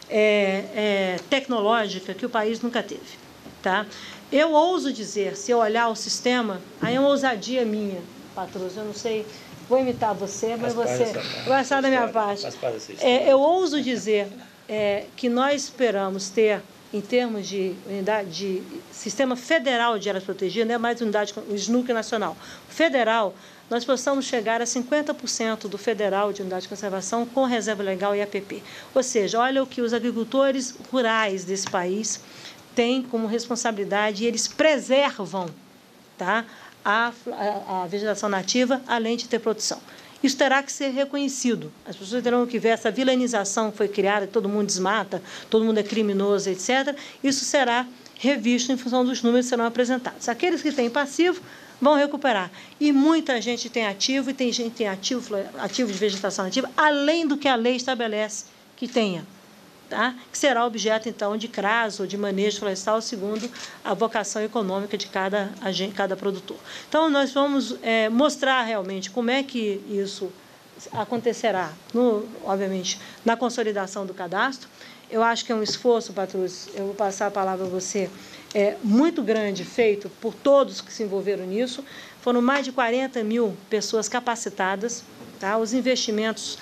tecnológica que o país nunca teve. Tá? Eu ouso dizer, se eu olhar o sistema, aí é uma ousadia minha, Patrus, eu não sei, vou imitar você, mas você vai sair da minha parte. Eu ouso dizer que nós esperamos ter, em termos de unidade de sistema federal de áreas protegidas, não é mais unidade, o SNUC nacional, federal, nós possamos chegar a 50% do federal de unidade de conservação com reserva legal e APP. Ou seja, olha o que os agricultores rurais desse país têm como responsabilidade e eles preservam, tá, a vegetação nativa, além de ter produção. Isso terá que ser reconhecido. As pessoas terão que ver essa vilanização que foi criada, todo mundo desmata, todo mundo é criminoso, etc. Isso será revisto em função dos números que serão apresentados. Aqueles que têm passivo vão recuperar. E muita gente tem ativo, e tem gente que tem ativo de vegetação nativa, além do que a lei estabelece que tenha, tá? Que será objeto, então, de CRAS ou de manejo florestal, segundo a vocação econômica de cada produtor. Então, nós vamos mostrar realmente como é que isso acontecerá, obviamente, na consolidação do cadastro. Eu acho que é um esforço, Patrus, eu vou passar a palavra a você, muito grande, feito por todos que se envolveram nisso. Foram mais de 40 mil pessoas capacitadas. Tá? Os investimentos,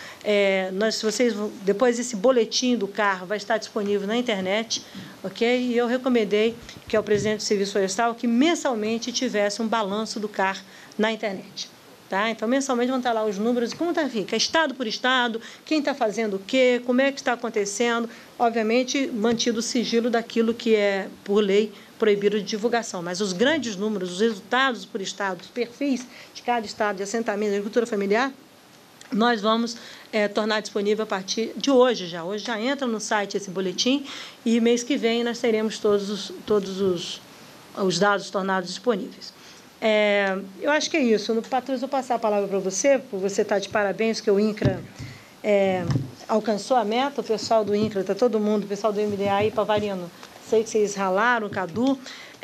depois esse boletim do CAR vai estar disponível na internet, ok? E eu recomendei que ao presidente do Serviço Florestal que mensalmente tivesse um balanço do CAR na internet. Tá? Então, mensalmente vão estar lá os números, como fica, estado por estado, quem está fazendo o quê, como é que está acontecendo, obviamente mantido o sigilo daquilo que é, por lei, proibido de divulgação. Mas os grandes números, os resultados por estado, os perfis de cada estado de assentamento de agricultura familiar, nós vamos tornar disponível a partir de hoje já. Hoje já entra no site esse boletim e mês que vem nós teremos todos os dados tornados disponíveis. Eu acho que é isso. Patrus, vou passar a palavra para você, por você estar de parabéns, que o INCRA alcançou a meta, o pessoal do INCRA, está todo mundo, o pessoal do MDA aí, Pavarino, sei que vocês ralaram, Cadu,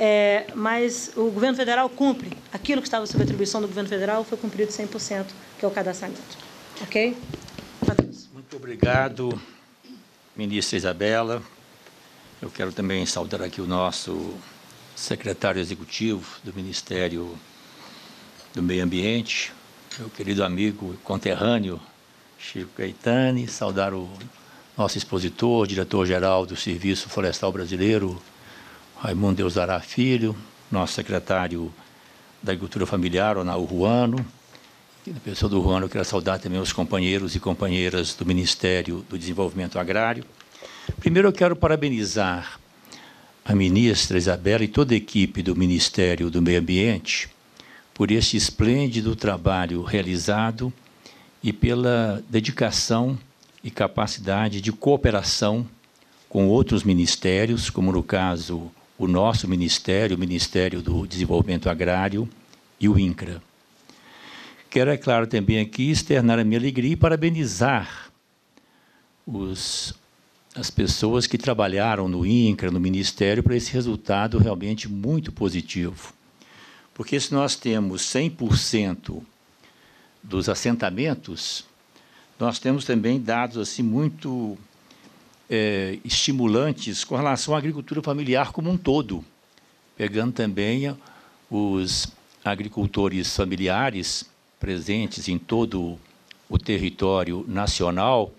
mas o governo federal cumpre. Aquilo que estava sob atribuição do governo federal foi cumprido 100%, que é o cadastramento. Ok? Patrus. Muito obrigado, ministra Isabela. Eu quero também saudar aqui o nosso secretário executivo do Ministério do Meio Ambiente, meu querido amigo conterrâneo Chico Gaetani, saudar o nosso expositor, diretor-geral do Serviço Florestal Brasileiro, Raimundo Deusará Filho, nosso secretário da Agricultura Familiar, Onaú Ruano. E na pessoa do Ruano, eu quero saudar também os companheiros e companheiras do Ministério do Desenvolvimento Agrário. Primeiro, eu quero parabenizar a ministra Isabela e toda a equipe do Ministério do Meio Ambiente por este esplêndido trabalho realizado e pela dedicação e capacidade de cooperação com outros ministérios, como no caso o nosso ministério, o Ministério do Desenvolvimento Agrário e o INCRA. Quero, é claro, também aqui externar a minha alegria e parabenizar as pessoas que trabalharam no INCRA, no Ministério, para esse resultado realmente muito positivo. Porque se nós temos 100% dos assentamentos, nós temos também dados assim, muito estimulantes com relação à agricultura familiar como um todo, pegando também os agricultores familiares presentes em todo o território nacional,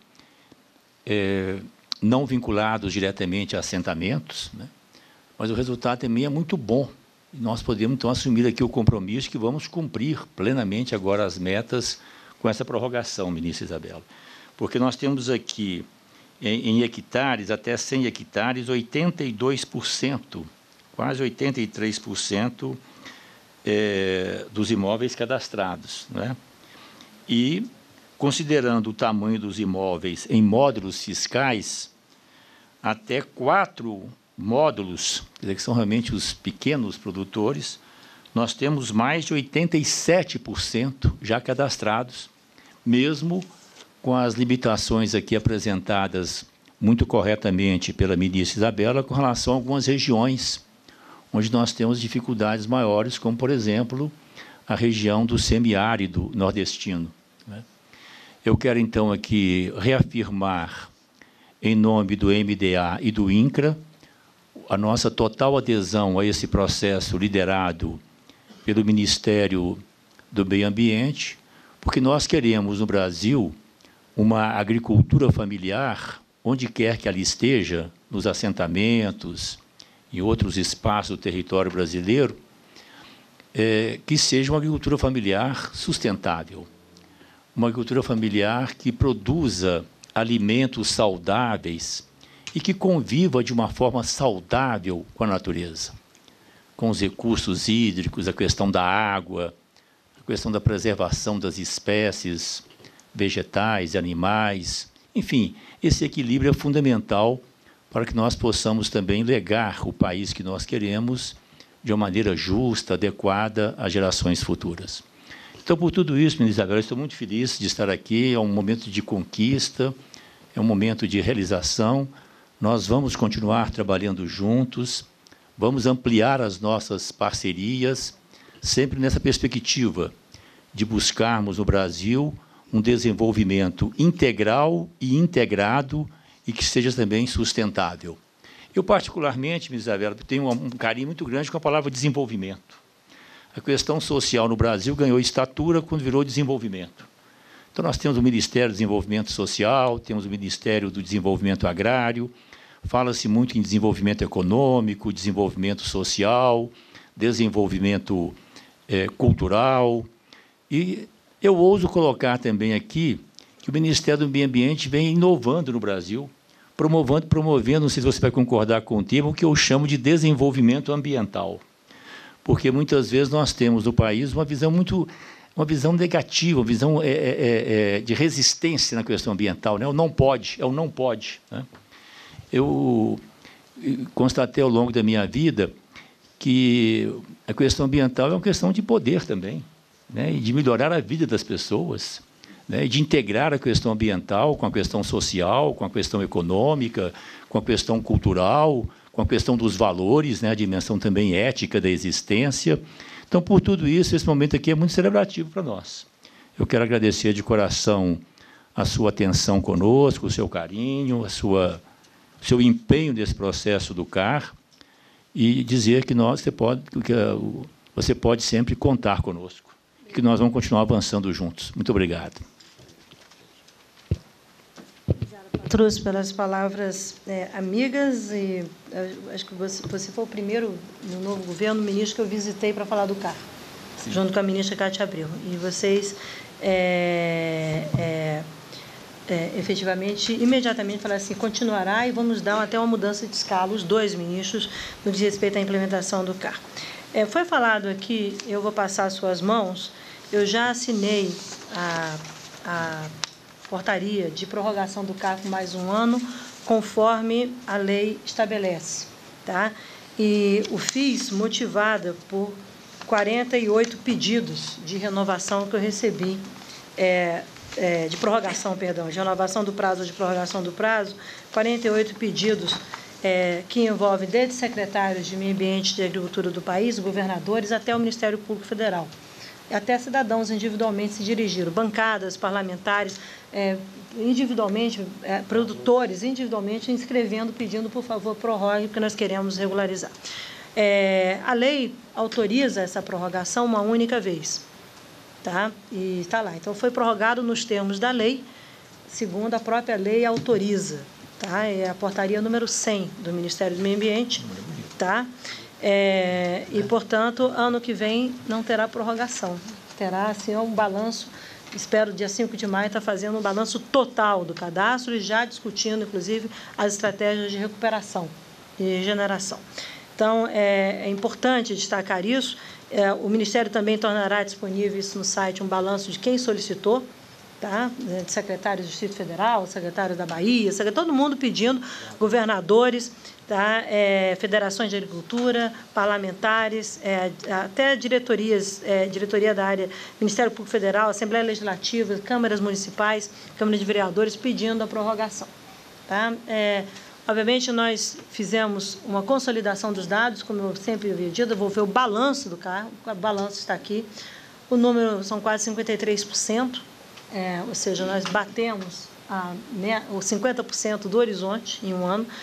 não vinculados diretamente a assentamentos, né? Mas o resultado também é muito bom. E nós podemos, então, assumir aqui o compromisso que vamos cumprir plenamente agora as metas com essa prorrogação, ministra Isabela. Porque nós temos aqui, em hectares, até 100 hectares, 82%, quase 83%, dos imóveis cadastrados, né? E, considerando o tamanho dos imóveis em módulos fiscais, até 4 módulos, quer dizer, que são realmente os pequenos produtores, nós temos mais de 87% já cadastrados, mesmo com as limitações aqui apresentadas muito corretamente pela ministra Isabela com relação a algumas regiões onde nós temos dificuldades maiores, como, por exemplo, a região do semiárido nordestino, né? Eu quero, então, aqui reafirmar, em nome do MDA e do INCRA, a nossa total adesão a esse processo liderado pelo Ministério do Meio Ambiente, porque nós queremos, no Brasil, uma agricultura familiar, onde quer que ela esteja, nos assentamentos, em outros espaços do território brasileiro, que seja uma agricultura familiar sustentável, uma agricultura familiar que produza alimentos saudáveis e que conviva de uma forma saudável com a natureza, com os recursos hídricos, a questão da água, a questão da preservação das espécies vegetais e animais. Enfim, esse equilíbrio é fundamental para que nós possamos também legar o país que nós queremos de uma maneira justa, adequada às gerações futuras. Então, por tudo isso, ministra Isabel, eu estou muito feliz de estar aqui. É um momento de conquista, é um momento de realização. Nós vamos continuar trabalhando juntos, vamos ampliar as nossas parcerias, sempre nessa perspectiva de buscarmos no Brasil um desenvolvimento integral e integrado e que seja também sustentável. Eu, particularmente, ministra Isabel, tenho um carinho muito grande com a palavra desenvolvimento. A questão social no Brasil ganhou estatura quando virou desenvolvimento. Então, nós temos o Ministério do Desenvolvimento Social, temos o Ministério do Desenvolvimento Agrário, fala-se muito em desenvolvimento econômico, desenvolvimento social, desenvolvimento cultural. E eu ouso colocar também aqui que o Ministério do Meio Ambiente vem inovando no Brasil, promovendo, não sei se você vai concordar com o termo, que eu chamo de desenvolvimento ambiental. Porque muitas vezes nós temos no país uma visão negativa, uma visão de resistência na questão ambiental, né? O não pode, é o não pode, né? Eu constatei ao longo da minha vida que a questão ambiental é uma questão de poder também, né? E de melhorar a vida das pessoas, né? E de integrar a questão ambiental com a questão social, com a questão econômica, com a questão cultural, com a questão dos valores, né, a dimensão também ética da existência. Então, por tudo isso, esse momento aqui é muito celebrativo para nós. Eu quero agradecer de coração a sua atenção conosco, o seu carinho, o seu empenho nesse processo do CAR e dizer que você pode sempre contar conosco e que nós vamos continuar avançando juntos. Muito obrigado. Trouxe pelas palavras amigas e acho que você foi o primeiro no novo governo ministro que eu visitei para falar do CAR, junto com a ministra Cátia Abreu. E vocês efetivamente, imediatamente falaram assim, continuará e vamos dar até uma mudança de escala, os dois ministros, no que diz respeito à implementação do CAR. Foi falado aqui, eu vou passar às suas mãos, eu já assinei a portaria de prorrogação do CAR por mais um ano, conforme a lei estabelece, tá? E o fiz motivada por 48 pedidos de renovação que eu recebi, de prorrogação, perdão, de renovação do prazo, de prorrogação do prazo, 48 pedidos que envolvem desde secretários de Meio Ambiente e de Agricultura do país, governadores, até o Ministério Público Federal. Até cidadãos individualmente se dirigiram, bancadas, parlamentares, individualmente, produtores, individualmente, inscrevendo, pedindo, por favor, prorrogue, porque nós queremos regularizar. A lei autoriza essa prorrogação uma única vez, tá? E está lá. Então, foi prorrogado nos termos da lei, segundo a própria lei autoriza, tá? É a portaria número 100 do Ministério do Meio Ambiente, tá? E, portanto, ano que vem não terá prorrogação. Terá, assim, um balanço, espero, dia 5 de maio, estar fazendo um balanço total do cadastro e já discutindo, inclusive, as estratégias de recuperação e regeneração. Então, é importante destacar isso. O Ministério também tornará disponível isso no site, um balanço de quem solicitou, tá? De secretários do Distrito Federal, secretários da Bahia, todo mundo pedindo, governadores, tá? Federações de Agricultura, parlamentares, até diretorias, diretoria da área, Ministério Público Federal, Assembleia Legislativa, câmaras municipais, Câmara de Vereadores, pedindo a prorrogação. Tá? Obviamente, nós fizemos uma consolidação dos dados, como eu sempre havia dito, eu vou ver o balanço do CAR, o balanço está aqui, o número são quase 53%, ou seja, nós batemos os 50% do horizonte em um ano.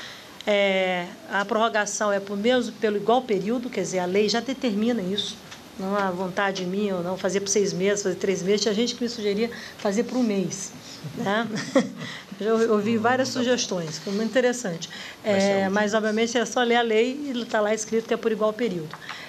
A prorrogação é pelo igual período, quer dizer, a lei já determina isso, não há vontade minha ou não fazer por 6 meses, fazer 3 meses, tinha gente que me sugeria fazer por 1 mês. Né? Já ouvi várias sugestões, que é muito interessante. Mas, obviamente, é só ler a lei e está lá escrito que é por igual período.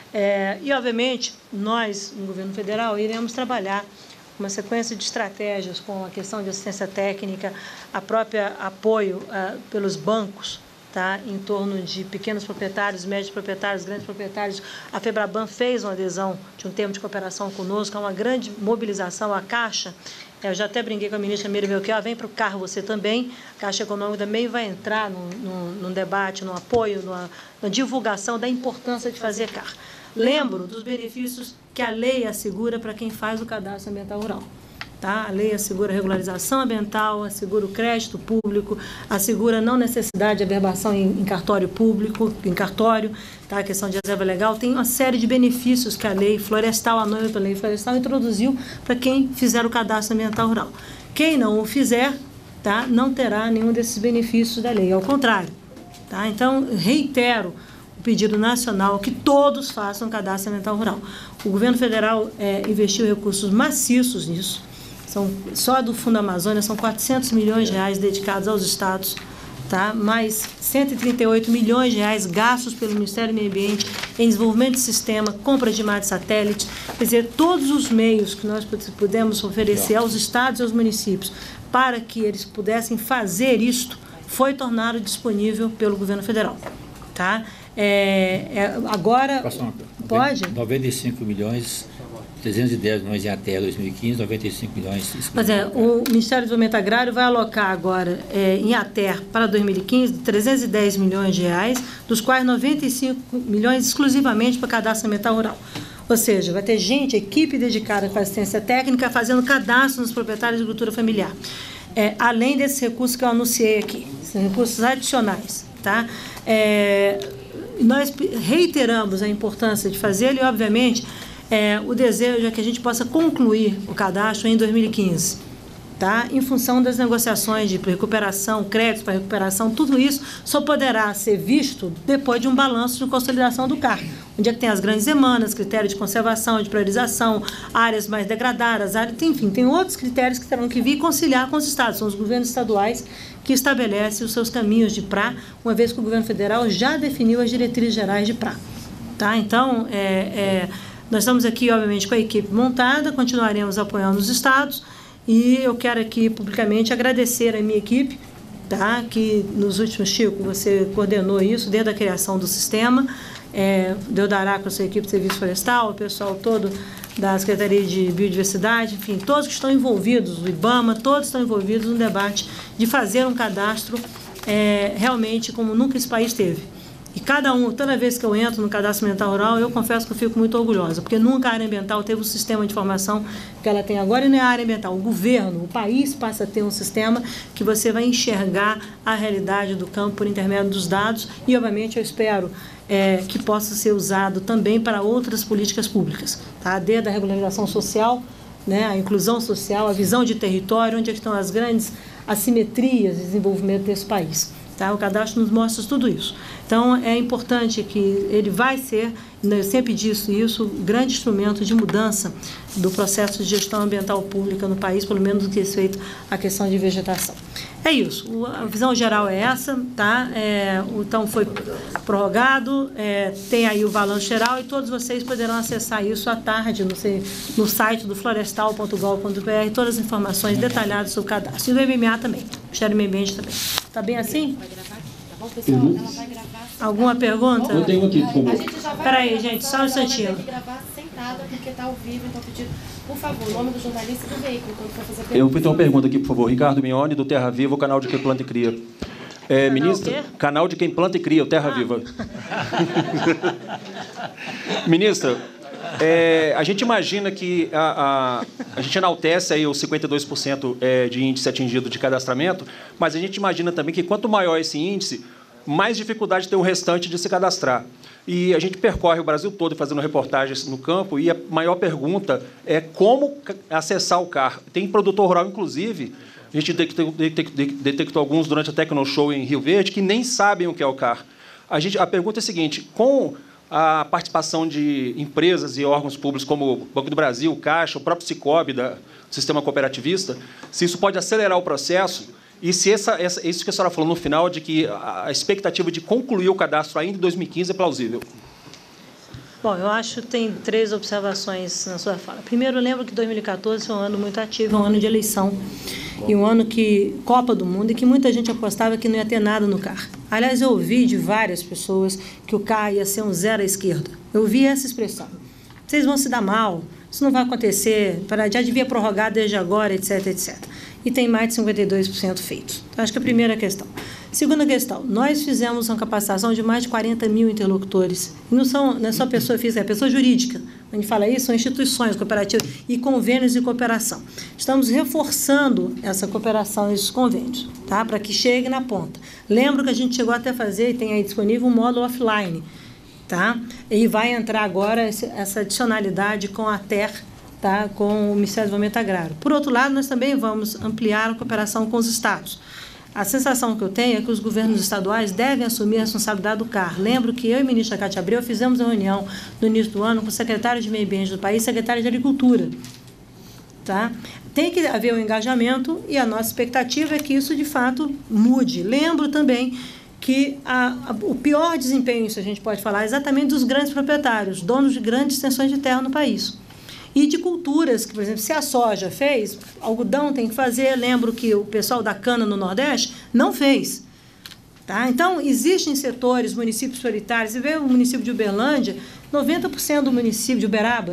E, obviamente, nós, no governo federal, iremos trabalhar uma sequência de estratégias com a questão de assistência técnica, a própria apoio pelos bancos, tá, em torno de pequenos proprietários, médios proprietários, grandes proprietários. A FEBRABAN fez uma adesão de um termo de cooperação conosco, há uma grande mobilização, a Caixa. Eu já até brinquei com a ministra Miriam Melchior, vem para o carro você também. A Caixa Econômica também vai entrar num debate, num apoio, na divulgação da importância de fazer CAR. Lembro dos benefícios que a lei assegura para quem faz o cadastro ambiental rural. Tá? A lei assegura a regularização ambiental, assegura o crédito público, assegura a não necessidade de averbação em cartório público, em cartório, tá? A questão de reserva legal. Tem uma série de benefícios que a lei florestal, a nova lei florestal, introduziu para quem fizer o cadastro ambiental rural. Quem não o fizer, tá? Não terá nenhum desses benefícios da lei, ao contrário. Tá? Então, reitero o pedido nacional que todos façam cadastro ambiental rural. O governo federal investiu recursos maciços nisso. Só do Fundo Amazônia são 400 milhões de reais dedicados aos estados, tá? Mais 138 milhões de reais gastos pelo Ministério do Meio Ambiente em desenvolvimento de sistema, compra de imagens satélite, quer dizer, todos os meios que nós pudemos oferecer aos estados e aos municípios para que eles pudessem fazer isto, foi tornado disponível pelo governo federal, tá? Agora, pode? 95 milhões... 310 milhões em até 2015, 95 milhões... Mas o Ministério do Desenvolvimento Agrário vai alocar agora, em ATER, para 2015, 310 milhões de reais, dos quais 95 milhões exclusivamente para cadastro ambiental rural. Ou seja, vai ter gente, equipe dedicada com assistência técnica, fazendo cadastro nos proprietários de agricultura familiar. Além desses recursos que eu anunciei aqui, são recursos adicionais, tá? Nós reiteramos a importância de fazê-lo e, obviamente, o desejo é que a gente possa concluir o cadastro em 2015, tá? Em função das negociações de recuperação, créditos para recuperação, tudo isso só poderá ser visto depois de um balanço de consolidação do CAR, onde é que tem as grandes demandas, critérios de conservação, de priorização, áreas mais degradadas, enfim, tem outros critérios que terão que vir conciliar com os estados, são os governos estaduais que estabelecem os seus caminhos de PRA, uma vez que o governo federal já definiu as diretrizes gerais de PRA, tá? Então, nós estamos aqui, obviamente, com a equipe montada, continuaremos apoiando os estados e eu quero aqui publicamente agradecer a minha equipe, tá? Que nos últimos, Chico, você coordenou isso desde a criação do sistema, Deodará com a sua equipe de serviço florestal, o pessoal todo da Secretaria de Biodiversidade, enfim, todos que estão envolvidos, o IBAMA, todos estão envolvidos no debate de fazer um cadastro realmente como nunca esse país teve. E toda vez que eu entro no cadastro ambiental rural, eu confesso que eu fico muito orgulhosa, porque nunca a área ambiental teve o sistema de informação que ela tem agora, e não é a área ambiental, o governo, o país passa a ter um sistema que você vai enxergar a realidade do campo por intermédio dos dados e, obviamente, eu espero que possa ser usado também para outras políticas públicas, tá? Desde a regularização social, né, a inclusão social, a visão de território, onde estão as grandes assimetrias de desenvolvimento desse país. Tá? O cadastro nos mostra tudo isso. Então, é importante que ele vai ser, eu sempre disse isso, um grande instrumento de mudança do processo de gestão ambiental pública no país, pelo menos no que diz respeito à questão de vegetação. É isso, a visão geral é essa, tá? Então, foi prorrogado, tem aí o balanço geral e todos vocês poderão acessar isso à tarde no site do florestal.gov.br, todas as informações detalhadas sobre o cadastro. E do MMA também, o Ministério do Meio Ambiente também. Está bem assim? Vai gravar? Tá bom, pessoal? Ela vai gravar. Alguma pergunta? Eu tenho aqui, por favor. A gente já vai. Espera aí, gente, só um instantinho. Ela vai ter que gravar sentada, porque está ao vivo, então pedido, por favor, o nome do jornalista e do veículo, quando for fazer a pergunta. Eu tenho uma pergunta aqui, por favor. Ricardo Mignoni, do Terra Viva, o canal de Quem Planta e Cria. Ministra, canal de Quem Planta e Cria, o Terra Viva. Ministra, a gente imagina que a gente enaltece aí os 52% de índice atingido de cadastramento, mas a gente imagina também que quanto maior esse índice, mais dificuldade tem o restante de se cadastrar. E a gente percorre o Brasil todo fazendo reportagens no campo e a maior pergunta é como acessar o CAR. Tem produtor rural, inclusive, a gente detectou alguns durante a Tecnoshow em Rio Verde que nem sabem o que é o CAR. A pergunta é a seguinte, com a participação de empresas e órgãos públicos como o Banco do Brasil, o Caixa, o próprio Sicob, do sistema cooperativista, se isso pode acelerar o processo e se isso que a senhora falou no final, de que a expectativa de concluir o cadastro ainda em 2015 é plausível. Bom, eu acho que tem 3 observações na sua fala. Primeiro, eu lembro que 2014 foi um ano muito ativo, um ano de eleição, e um ano que Copa do Mundo, e que muita gente apostava que não ia ter nada no CAR. Aliás, eu ouvi de várias pessoas que o CAR ia ser um zero à esquerda. Eu ouvi essa expressão. Vocês vão se dar mal, isso não vai acontecer, já devia prorrogar desde agora, etc, etc. E tem mais de 52% feito. Então, acho que é a primeira questão. Segunda questão, nós fizemos uma capacitação de mais de 40 mil interlocutores. Não é só pessoa física, é pessoa jurídica. A gente fala isso, são instituições cooperativas e convênios de cooperação. Estamos reforçando essa cooperação, esses convênios, tá? Para que chegue na ponta. Lembro que a gente chegou até a fazer, e tem aí disponível, um módulo offline. Tá? E vai entrar agora essa adicionalidade com a TER, tá? Com o Ministério do Desenvolvimento Agrário. Por outro lado, nós também vamos ampliar a cooperação com os estados. A sensação que eu tenho é que os governos estaduais devem assumir a responsabilidade do CAR. Lembro que eu e a ministra Cátia Abreu fizemos uma reunião no início do ano com o secretário de Meio Ambiente do país e secretário de Agricultura. Tá? Tem que haver um engajamento e a nossa expectativa é que isso, de fato, mude. Lembro também que o pior desempenho, se a gente pode falar, é exatamente dos grandes proprietários, donos de grandes extensões de terra no país. E de culturas, que, por exemplo, se a soja fez, algodão tem que fazer. Lembro que o pessoal da cana no Nordeste não fez. Tá? Então, existem setores, municípios prioritários. Você vê o município de Uberlândia, 90% do município de Uberaba,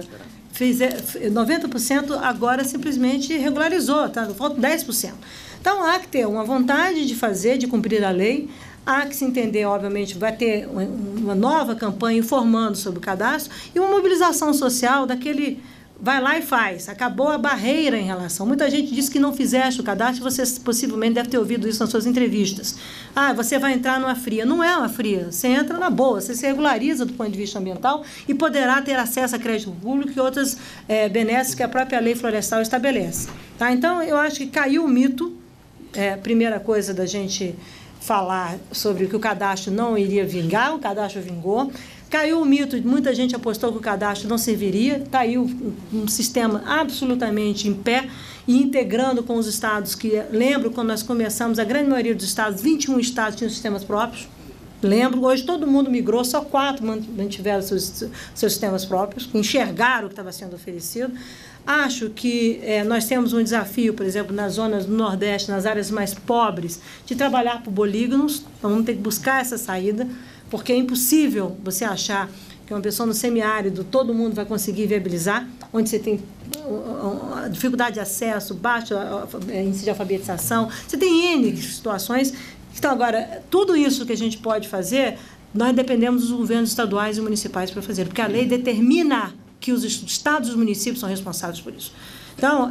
90% agora simplesmente regularizou, tá? Falta 10%. Então, há que ter uma vontade de fazer, de cumprir a lei. Há que se entender, obviamente, vai ter uma nova campanha informando sobre o cadastro e uma mobilização social daquele vai lá e faz. Acabou a barreira em relação. Muita gente diz que não fizeste o cadastro, você possivelmente deve ter ouvido isso nas suas entrevistas. Ah, você vai entrar numa fria. Não é uma fria, você entra na boa, você se regulariza do ponto de vista ambiental e poderá ter acesso a crédito público e outras benesses que a própria lei florestal estabelece. Tá? Então, eu acho que caiu o mito, primeira coisa da gente falar sobre que o cadastro não iria vingar, o cadastro vingou. Caiu o mito, muita gente apostou que o cadastro não serviria, está aí um sistema absolutamente em pé e integrando com os estados, que lembro quando nós começamos, a grande maioria dos estados, 21 estados tinham sistemas próprios, lembro, hoje todo mundo migrou, só 4 mantiveram seus sistemas próprios, enxergaram o que estava sendo oferecido. Acho que nós temos um desafio, por exemplo, nas zonas do Nordeste, nas áreas mais pobres, de trabalhar por polígonos, então vamos ter que buscar essa saída, porque é impossível você achar que uma pessoa no semiárido todo mundo vai conseguir viabilizar, onde você tem dificuldade de acesso, baixo índice de alfabetização, você tem N situações. Então, agora, tudo isso que a gente pode fazer, nós dependemos dos governos estaduais e municipais para fazer, porque a lei determina que os estados e os municípios são responsáveis por isso. Então,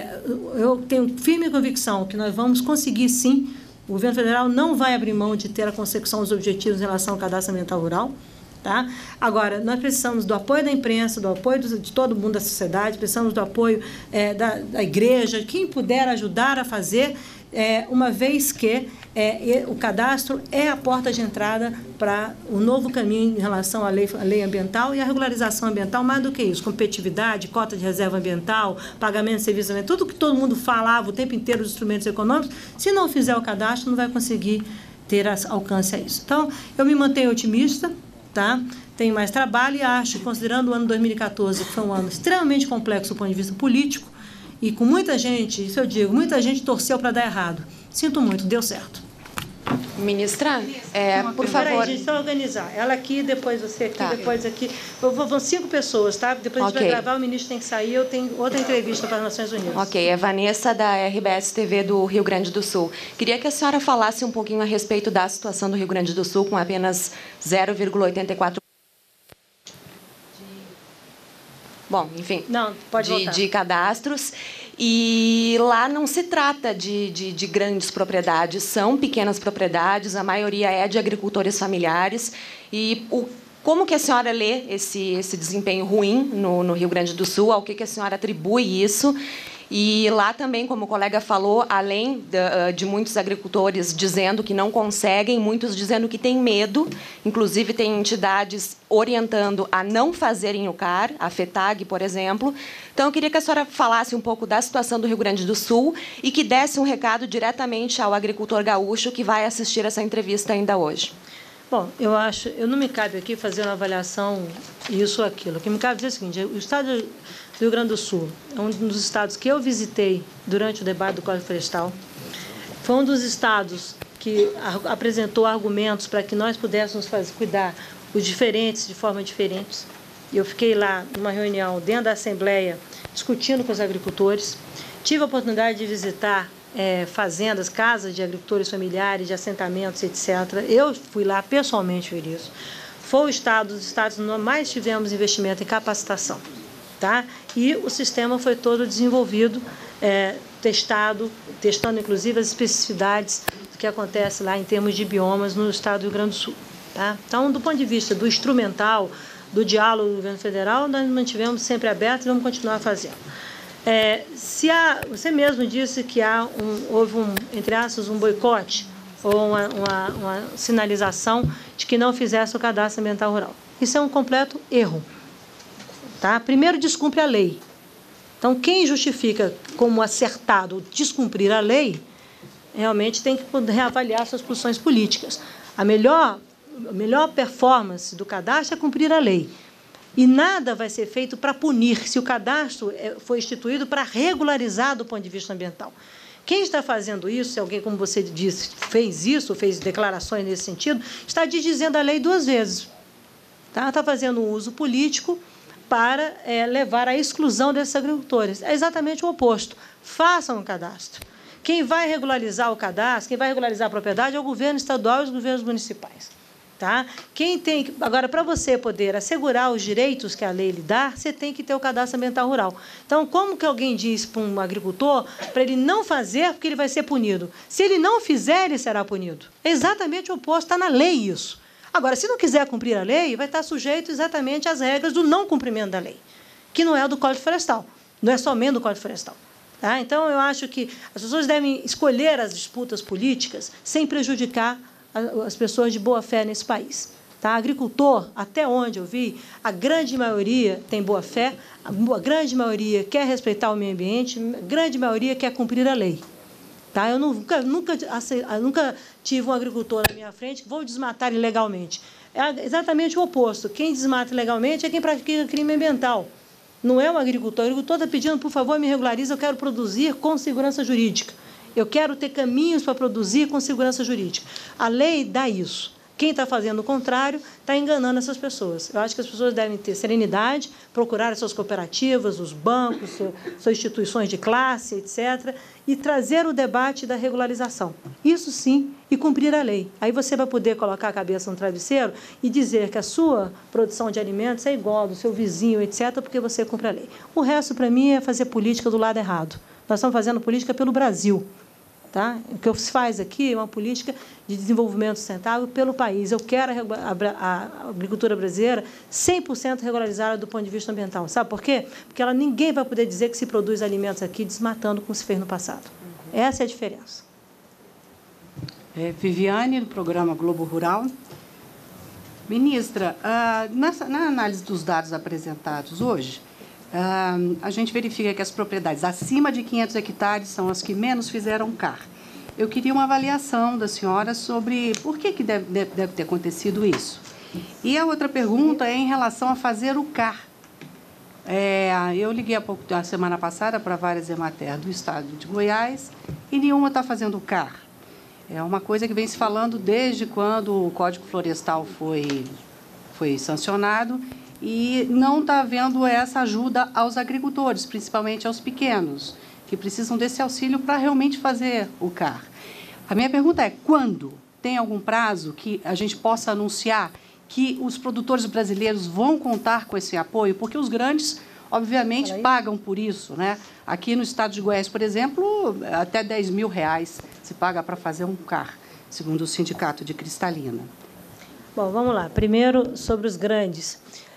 eu tenho firme convicção que nós vamos conseguir, sim. O governo federal não vai abrir mão de ter a consecução dos objetivos em relação ao cadastro ambiental rural. Tá? Agora, nós precisamos do apoio da imprensa, do apoio de todo mundo da sociedade, precisamos do apoio da igreja, quem puder ajudar a fazer, uma vez que o cadastro é a porta de entrada para o novo caminho em relação à lei ambiental e à regularização ambiental, mais do que isso, competitividade, cota de reserva ambiental, pagamento de serviços ambientais, tudo que todo mundo falava o tempo inteiro dos instrumentos econômicos, se não fizer o cadastro, não vai conseguir ter alcance a isso. Então, eu me mantenho otimista, tá? Tenho mais trabalho e acho, considerando o ano 2014, que foi um ano extremamente complexo do ponto de vista político, e com muita gente, isso eu digo, muita gente torceu para dar errado. Sinto muito, deu certo. Ministra, por favor. Peraí, gente, só organizar. Ela aqui, depois você aqui, tá. Depois aqui. Vão 5 pessoas, tá? Depois a gente vai gravar, o ministro tem que sair, eu tenho outra entrevista para as Nações Unidas. Ok, é Vanessa, da RBS TV do Rio Grande do Sul. Queria que a senhora falasse um pouquinho a respeito da situação do Rio Grande do Sul, com apenas 0,84%. Bom, enfim, não, pode de cadastros. E lá não se trata de grandes propriedades, são pequenas propriedades, a maioria é de agricultores familiares. E como que a senhora lê esse desempenho ruim no Rio Grande do Sul? Ao que a senhora atribui isso? E lá também, como o colega falou, além de muitos agricultores dizendo que não conseguem, muitos dizendo que têm medo, inclusive tem entidades orientando a não fazerem o CAR, a FETAG, por exemplo. Então, eu queria que a senhora falasse um pouco da situação do Rio Grande do Sul e que desse um recado diretamente ao agricultor gaúcho que vai assistir essa entrevista ainda hoje. Bom, eu não me cabe aqui fazer uma avaliação isso ou aquilo. O que me cabe dizer é o seguinte: o estado do Rio Grande do Sul é um dos estados que eu visitei durante o debate do Código Florestal. Foi um dos estados que apresentou argumentos para que nós pudéssemos cuidar os diferentes de forma diferente. Eu fiquei lá numa reunião dentro da Assembleia discutindo com os agricultores. Tive a oportunidade de visitar fazendas, casas de agricultores familiares, de assentamentos, etc. Eu fui lá pessoalmente ver isso. Foi o estado dos estados onde nós mais tivemos investimento em capacitação, tá? E o sistema foi todo desenvolvido, testando inclusive as especificidades do que acontece lá em termos de biomas no estado do Rio Grande do Sul, tá? Então, do ponto de vista do instrumental, do diálogo do governo federal, nós mantivemos sempre aberto e vamos continuar fazendo. Você mesmo disse que houve entre aspas, um boicote ou uma sinalização de que não fizesse o cadastro ambiental rural. Isso é um completo erro. Tá? Primeiro, descumpre a lei. Então, quem justifica como acertado descumprir a lei, realmente tem que reavaliar suas posições políticas. A melhor performance do cadastro é cumprir a lei. E nada vai ser feito para punir se o cadastro foi instituído para regularizar do ponto de vista ambiental. Quem está fazendo isso, se alguém, como você disse, fez isso, fez declarações nesse sentido, está desdizendo a lei duas vezes. Tá? Está fazendo um uso político para levar à exclusão desses agricultores. É exatamente o oposto. Façam um cadastro. Quem vai regularizar o cadastro, quem vai regularizar a propriedade é o governo estadual e os governos municipais. Tá? Agora, para você poder assegurar os direitos que a lei lhe dá, você tem que ter o cadastro ambiental rural. Então, como que alguém diz para um agricultor para ele não fazer porque ele vai ser punido? Se ele não fizer, ele será punido. É exatamente o oposto, está na lei isso. Agora, se não quiser cumprir a lei, vai estar sujeito exatamente às regras do não cumprimento da lei, que não é do Código Florestal, não é somente do Código Florestal. Tá? Então, eu acho que as pessoas devem escolher as disputas políticas sem prejudicar as pessoas de boa fé nesse país. Tá? Agricultor, até onde eu vi, a grande maioria tem boa fé, a grande maioria quer respeitar o meio ambiente, a grande maioria quer cumprir a lei. Tá? Eu nunca tive um agricultor na minha frente que vou desmatar ilegalmente. É exatamente o oposto. Quem desmata ilegalmente é quem pratica crime ambiental. Não é o agricultor. O agricultor está pedindo, por favor, me regularize, eu quero produzir com segurança jurídica. Eu quero ter caminhos para produzir com segurança jurídica. A lei dá isso. Quem está fazendo o contrário está enganando essas pessoas. Eu acho que as pessoas devem ter serenidade, procurar as suas cooperativas, os bancos, suas instituições de classe, etc., e trazer o debate da regularização. Isso sim, e cumprir a lei. Aí você vai poder colocar a cabeça no travesseiro e dizer que a sua produção de alimentos é igual ao do seu vizinho, etc., porque você cumpre a lei. O resto, para mim, é fazer política do lado errado. Nós estamos fazendo política pelo Brasil. Tá? O que se faz aqui é uma política de desenvolvimento sustentável pelo país. Eu quero a agricultura brasileira 100% regularizada do ponto de vista ambiental. Sabe por quê? Porque ninguém vai poder dizer que se produz alimentos aqui desmatando como se fez no passado. Essa é a diferença. Viviane, do programa Globo Rural. Ministra, na análise dos dados apresentados hoje, a gente verifica que as propriedades acima de 500 hectares são as que menos fizeram CAR. Eu queria uma avaliação da senhora sobre por que deve ter acontecido isso. E a outra pergunta é em relação a fazer o CAR. Eu liguei a semana passada para várias Emater do estado de Goiás e nenhuma está fazendo o CAR. É uma coisa que vem se falando desde quando o Código Florestal foi sancionado, e não está havendo essa ajuda aos agricultores, principalmente aos pequenos, que precisam desse auxílio para realmente fazer o CAR. A minha pergunta é, quando? Tem algum prazo que a gente possa anunciar que os produtores brasileiros vão contar com esse apoio? Porque os grandes, obviamente, pagam por isso, né? Aqui no estado de Goiás, por exemplo, até R$10 mil se paga para fazer um CAR, segundo o Sindicato de Cristalina. Bom, vamos lá. Primeiro, sobre os grandes.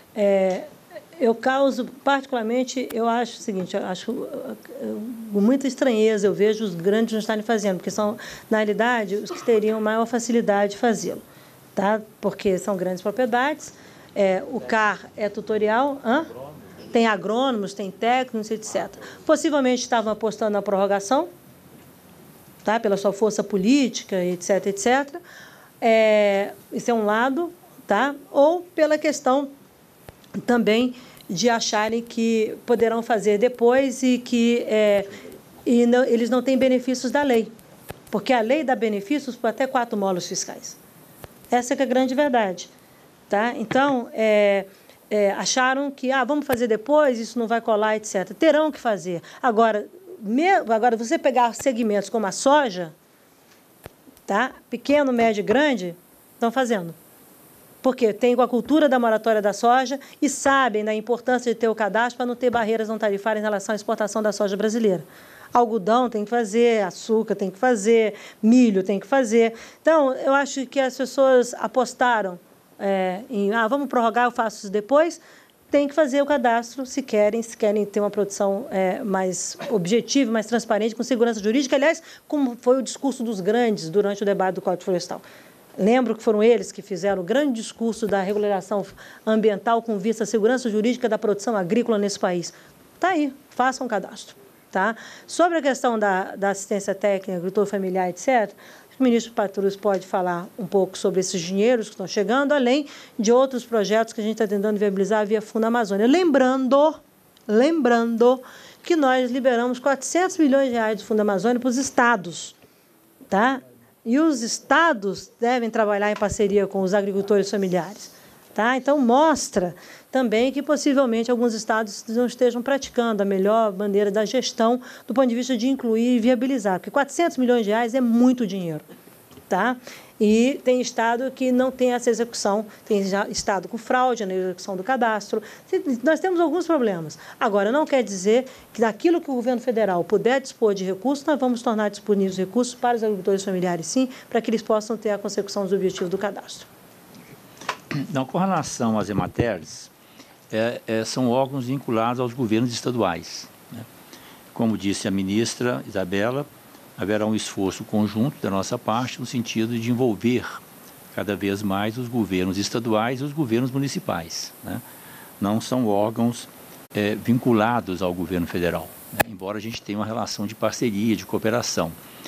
Particularmente, eu acho o seguinte, eu acho com muita estranheza, eu vejo os grandes não estarem fazendo, porque são, na realidade, os que teriam maior facilidade de fazê-lo, tá? Porque são grandes propriedades, o CAR é tutorial, tem agrônomos, tem técnicos, etc. Possivelmente estavam apostando na prorrogação, tá? Pela sua força política, etc., etc., isso é um lado, tá? Ou pela questão também de acharem que poderão fazer depois e que eles não têm benefícios da lei, porque a lei dá benefícios para até 4 módulos fiscais. Essa que é a grande verdade. Tá? Então, acharam que vamos fazer depois, isso não vai colar, etc. Terão que fazer. Agora, você pegar segmentos como a soja, tá? Pequeno, médio e grande, estão fazendo. Porque tem com a cultura da moratória da soja e sabem da importância de ter o cadastro para não ter barreiras não tarifárias em relação à exportação da soja brasileira. Algodão tem que fazer, açúcar tem que fazer, milho tem que fazer. Então, eu acho que as pessoas apostaram vamos prorrogar, eu faço isso depois. Tem que fazer o cadastro se querem ter uma produção mais objetiva, mais transparente, com segurança jurídica. Aliás, como foi o discurso dos grandes durante o debate do Código Florestal. Lembro que foram eles que fizeram o grande discurso da regularização ambiental com vista à segurança jurídica da produção agrícola nesse país. Está aí, façam um cadastro. Tá? Sobre a questão da assistência técnica, agricultor familiar, etc., o ministro Patrus pode falar um pouco sobre esses dinheiros que estão chegando, além de outros projetos que a gente está tentando viabilizar via Fundo Amazônia. Lembrando que nós liberamos 400 milhões de reais do Fundo Amazônia para os estados. Tá? E os estados devem trabalhar em parceria com os agricultores familiares. Tá? Então, mostra também que, possivelmente, alguns estados não estejam praticando a melhor maneira da gestão do ponto de vista de incluir e viabilizar, porque 400 milhões de reais é muito dinheiro. Tá? E tem estado que não tem essa execução, tem estado com fraude na execução do cadastro. Nós temos alguns problemas. Agora, não quer dizer que naquilo que o governo federal puder dispor de recursos, nós vamos tornar disponíveis recursos para os agricultores familiares, sim, para que eles possam ter a consecução dos objetivos do cadastro. Não, com relação às EMATERs, são órgãos vinculados aos governos estaduais. Né? Como disse a ministra Isabela, haverá um esforço conjunto da nossa parte no sentido de envolver cada vez mais os governos estaduais e os governos municipais. Né? Não são órgãos vinculados ao governo federal, né? Embora a gente tenha uma relação de parceria, de cooperação.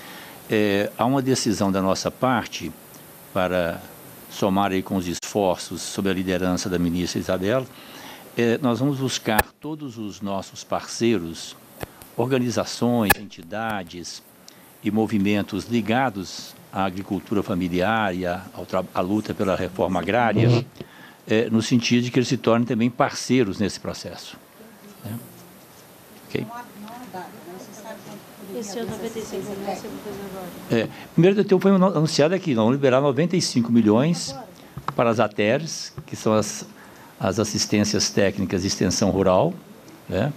Há uma decisão da nossa parte para somar aí com os esforços sob a liderança da ministra Isabela, nós vamos buscar todos os nossos parceiros, organizações, entidades e movimentos ligados à agricultura familiar e à luta pela reforma agrária, no sentido de que eles se tornem também parceiros nesse processo. Né? Ok? Esse ano 95 milhões você vai fazer agora. Primeiro, foi anunciado aqui, nós vamos liberar 95 milhões para as ATERs, que são as assistências técnicas de extensão rural, né?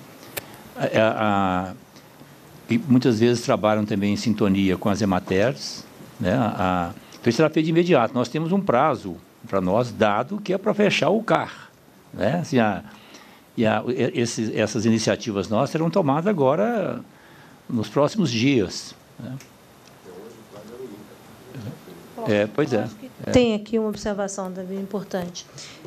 E muitas vezes trabalham também em sintonia com as EMATERs, né? Então, isso será feito de imediato. Nós temos um prazo para nós dado que é para fechar o CAR. Né? Assim, essas iniciativas nossas serão tomadas agora nos próximos dias. Né? Pois é. Tem aqui uma observação também importante.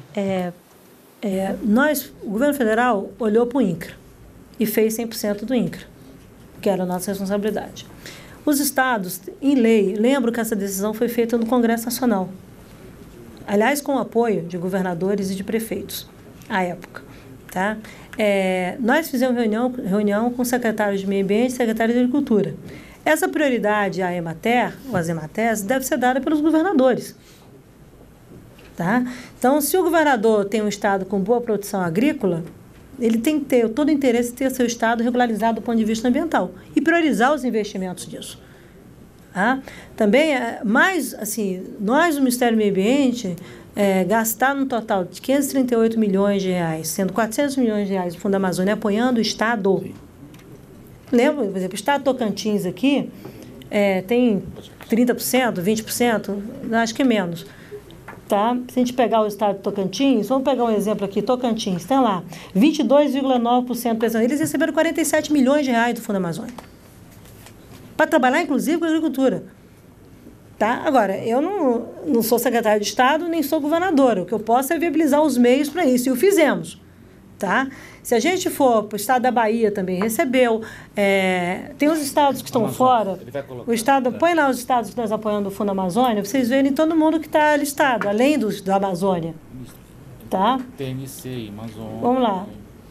O governo federal olhou para o INCRA e fez 100% do INCRA, que era a nossa responsabilidade. Os estados, em lei, lembro que essa decisão foi feita no Congresso Nacional, aliás, com o apoio de governadores e de prefeitos, à época. Tá? Nós fizemos reunião com secretários de Meio Ambiente e secretários de Agricultura. Essa prioridade à EMATER, ou às EMATERs, deve ser dada pelos governadores. Tá? Então, se o governador tem um estado com boa produção agrícola, ele tem que ter todo o interesse de ter seu estado regularizado do ponto de vista ambiental e priorizar os investimentos disso. Tá? Também, mais assim, nós, do Ministério do Meio Ambiente, gastar no total de 538 milhões de reais, sendo 400 milhões de reais do Fundo Amazônia apoiando o Estado. Sim. Lembra, por exemplo, o Estado Tocantins aqui tem 30%, 20%, acho que menos. Tá? Se a gente pegar o Estado de Tocantins, vamos pegar um exemplo aqui, Tocantins, tem lá, 22,9% pensão. Eles receberam 47 milhões de reais do Fundo Amazônia. Para trabalhar, inclusive, com a agricultura. Tá? Agora, eu não sou secretário de Estado, nem sou governadora. O que eu posso é viabilizar os meios para isso, e o fizemos. Tá? Se a gente for para o estado da Bahia também recebeu, tem os estados que estão fora, o estado, põe lá os estados que nós apoiamos do Fundo Amazônia, vocês verem todo mundo que está listado, além da Amazônia. Tá? TNC, Amazônia. Vamos lá.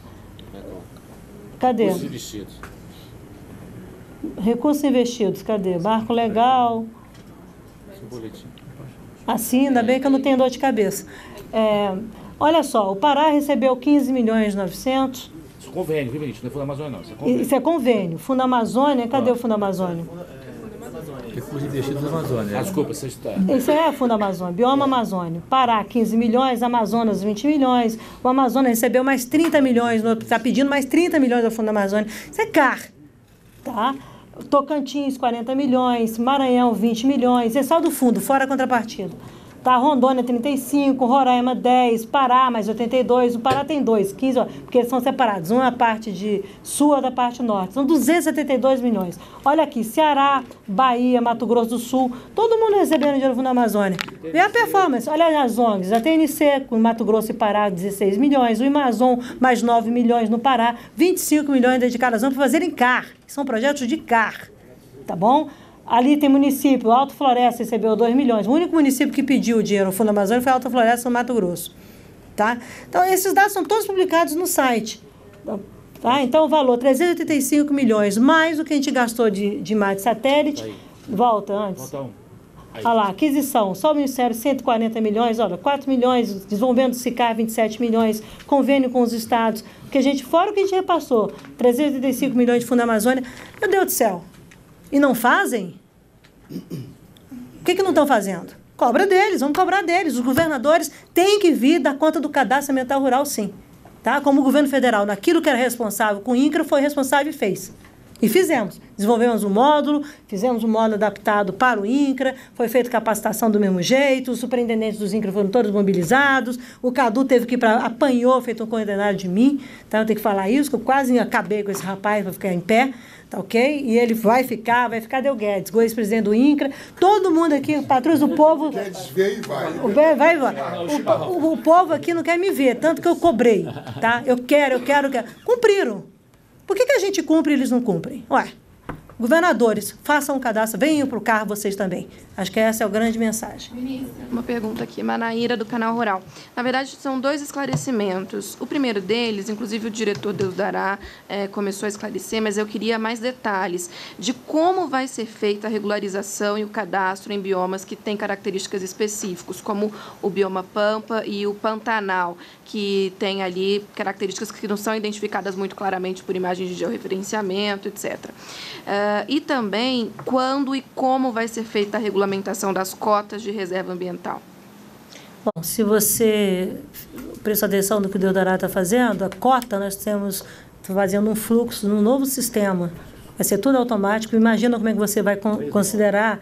Cadê? Recursos investidos. Recursos investidos, cadê? Marco legal. Assim, ainda bem que eu não tenho dor de cabeça. Olha só, o Pará recebeu 15.900.000. Isso é convênio, viu, ministro? Não é Fundo Amazônia, não. Isso é convênio. Isso é convênio. Fundo Amazônia, cadê o Fundo Amazônia? Recursos investidos na Amazônia. Desculpa, você está... Isso é Fundo Amazônia, Bioma Amazônia. Pará, 15 milhões, Amazonas, 20 milhões. O Amazonas recebeu mais 30 milhões, está pedindo mais 30 milhões do Fundo Amazônia. Isso é CAR, tá? Tocantins, 40 milhões, Maranhão, 20 milhões. É só do fundo, fora a contrapartida. Tá, Rondônia, 35, Roraima, 10, Pará, mais 82. O Pará tem 2, 15, ó, porque eles são separados. Uma parte de sul, outra parte norte. São 272 milhões. Olha aqui, Ceará, Bahia, Mato Grosso do Sul, todo mundo recebendo dinheiro do Fundo Amazônia. Vê a performance, olha as ONGs. A TNC, com Mato Grosso e Pará, 16 milhões. O Amazon, mais 9 milhões no Pará. 25 milhões dedicados para fazerem CAR. São projetos de CAR, tá bom? Ali tem município, Alto Floresta recebeu 2 milhões. O único município que pediu o dinheiro no Fundo Amazônia foi Alto Floresta, no Mato Grosso. Tá? Então, esses dados são todos publicados no site. Tá? Então, o valor, 385 milhões, mais o que a gente gastou de imagem de satélite. Aí. Volta antes. Volta olha lá, aquisição, só o Ministério, 140 milhões, olha, 4 milhões, desenvolvimento do SICAR, 27 milhões, convênio com os estados, porque a gente, fora o que a gente repassou, 385 milhões de Fundo Amazônia, meu Deus do céu. E não fazem? O que não estão fazendo? Cobra deles, vamos cobrar deles. Os governadores têm que vir dar conta do cadastro ambiental rural, sim. Tá? Como o governo federal, naquilo que era responsável com o INCRA, foi responsável e fez. E fizemos. Desenvolvemos um módulo, fizemos um módulo adaptado para o INCRA, foi feita capacitação do mesmo jeito, os superintendentes dos INCRA foram todos mobilizados, o Cadu teve que ir para... apanhou, feito um condenário de mim, tá? Eu tenho que falar isso, que eu quase acabei com esse rapaz para ficar em pé. Tá, ok? E ele vai ficar Del Guedes, o ex-presidente do INCRA, todo mundo aqui, patrões do povo... Guedes veio e vai. O povo aqui não quer me ver, tanto que eu cobrei, tá? Eu quero. Cumpriram. Por que a gente cumpre e eles não cumprem? Ué, governadores, façam um cadastro, venham para o carro vocês também. Acho que essa é a grande mensagem. Uma pergunta aqui, Manaíra, do Canal Rural. Na verdade, são 2 esclarecimentos. O primeiro deles, inclusive o diretor Deusdará começou a esclarecer, mas eu queria mais detalhes de como vai ser feita a regularização e o cadastro em biomas que têm características específicas, como o bioma Pampa e o Pantanal, que tem ali características que não são identificadas muito claramente por imagens de georreferenciamento, etc. E também quando e como vai ser feita a regulamentação das cotas de reserva ambiental. Bom, se você prestar atenção no que o Deusdará está fazendo, a cota nós estamos fazendo um fluxo num novo sistema. Vai ser tudo automático. Imagina como é que você vai considerar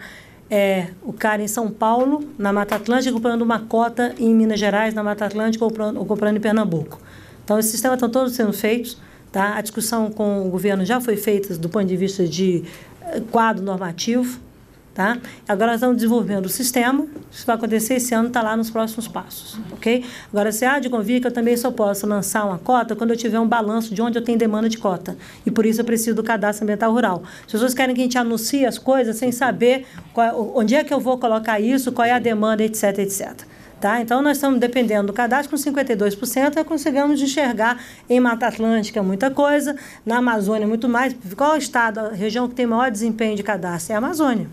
o cara em São Paulo, na Mata Atlântica, comprando uma cota em Minas Gerais, na Mata Atlântica, ou comprando em Pernambuco. Então, esses sistemas estão todos sendo feitos. Tá? A discussão com o governo já foi feita do ponto de vista de quadro normativo. Tá? Agora nós estamos desenvolvendo o sistema, isso vai acontecer esse ano, está lá nos próximos passos. Okay? Agora, você há de convir que eu também só posso lançar uma cota quando eu tiver um balanço de onde eu tenho demanda de cota. E por isso eu preciso do cadastro ambiental rural. As pessoas querem que a gente anuncie as coisas sem saber onde é que eu vou colocar isso, qual é a demanda, etc, etc. Tá? Então, nós estamos dependendo do cadastro, com 52%, nós conseguimos enxergar em Mata Atlântica muita coisa, na Amazônia muito mais. Qual estado, a região que tem maior desempenho de cadastro? É a Amazônia.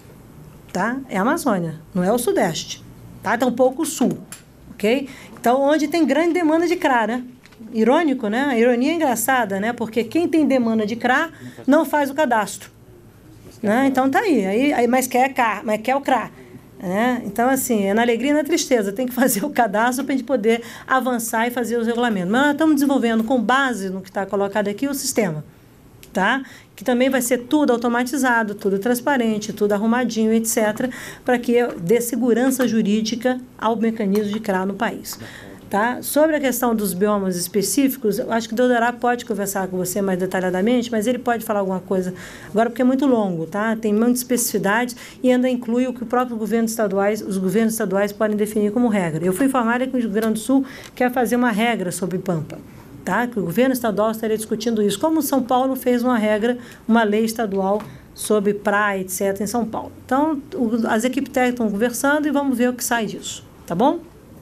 Tá? É a Amazônia, não é o Sudeste. Tá? Tá um pouco o Sul. Okay? Então, onde tem grande demanda de CRA, né? Irônico, né? A ironia é engraçada, né? Porque quem tem demanda de CRA não faz o cadastro. Né? Então, tá aí mas quer o CRA. Né? Então, assim, é na alegria e na tristeza. Tem que fazer o cadastro para a gente poder avançar e fazer os regulamentos. Mas nós estamos desenvolvendo, com base no que está colocado aqui, o sistema. Tá? Que também vai ser tudo automatizado, tudo transparente, tudo arrumadinho, etc., para que dê segurança jurídica ao mecanismo de CRA no país. Tá? Sobre a questão dos biomas específicos, eu acho que o Deusdará pode conversar com você mais detalhadamente, mas ele pode falar alguma coisa agora, porque é muito longo, tá? Tem muitas especificidades e ainda inclui o que o próprio os governos estaduais podem definir como regra. Eu fui informada que o Rio Grande do Sul quer fazer uma regra sobre Pampa. tá? Que o governo estadual estaria discutindo isso, como São Paulo fez uma regra, uma lei estadual sobre praia, etc., em São Paulo. Então, as equipes técnicas estão conversando e vamos ver o que sai disso, tá bom?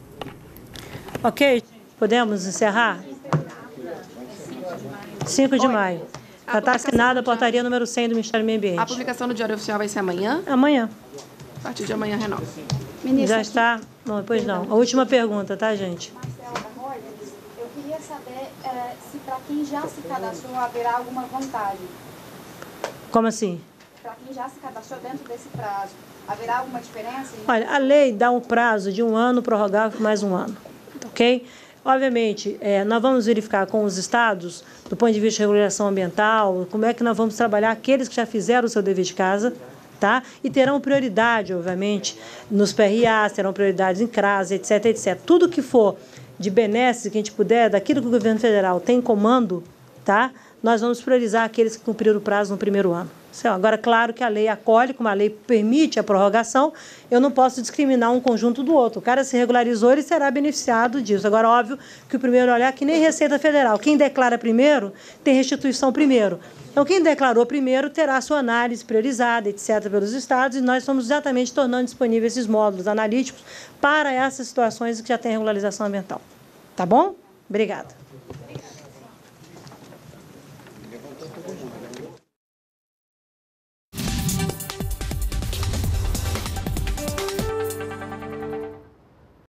Ok? Podemos encerrar? 5 de maio. Já está assinada a portaria número 100 do Ministério do Meio Ambiente. A publicação no Diário Oficial vai ser amanhã? Amanhã. A partir de amanhã, renova. Já está? Não, depois não. A última pergunta, tá, gente? Marcela Rogers, eu queria saber se para quem já se cadastrou haverá alguma vantagem. Como assim? Para quem já se cadastrou dentro desse prazo, haverá alguma diferença? Olha, a lei dá um prazo de 1 ano prorrogável por mais 1 ano, ok? Obviamente, nós vamos verificar com os estados, do ponto de vista de regulação ambiental, como é que nós vamos trabalhar aqueles que já fizeram o seu dever de casa, tá? E terão prioridade, obviamente, nos PRAs, terão prioridades em CRAS, etc, etc. Tudo que for de benesses que a gente puder, daquilo que o governo federal tem em comando, tá? Nós vamos priorizar aqueles que cumpriram o prazo no primeiro ano. Agora, claro que a lei acolhe, como a lei permite a prorrogação, eu não posso discriminar um conjunto do outro. O cara se regularizou, ele será beneficiado disso. Agora, óbvio que o primeiro olhar, que nem Receita Federal, quem declara primeiro, tem restituição primeiro. Então, quem declarou primeiro terá a sua análise priorizada, etc., pelos estados, e nós estamos exatamente tornando disponíveis esses módulos analíticos para essas situações que já têm regularização ambiental. Tá bom? Obrigada.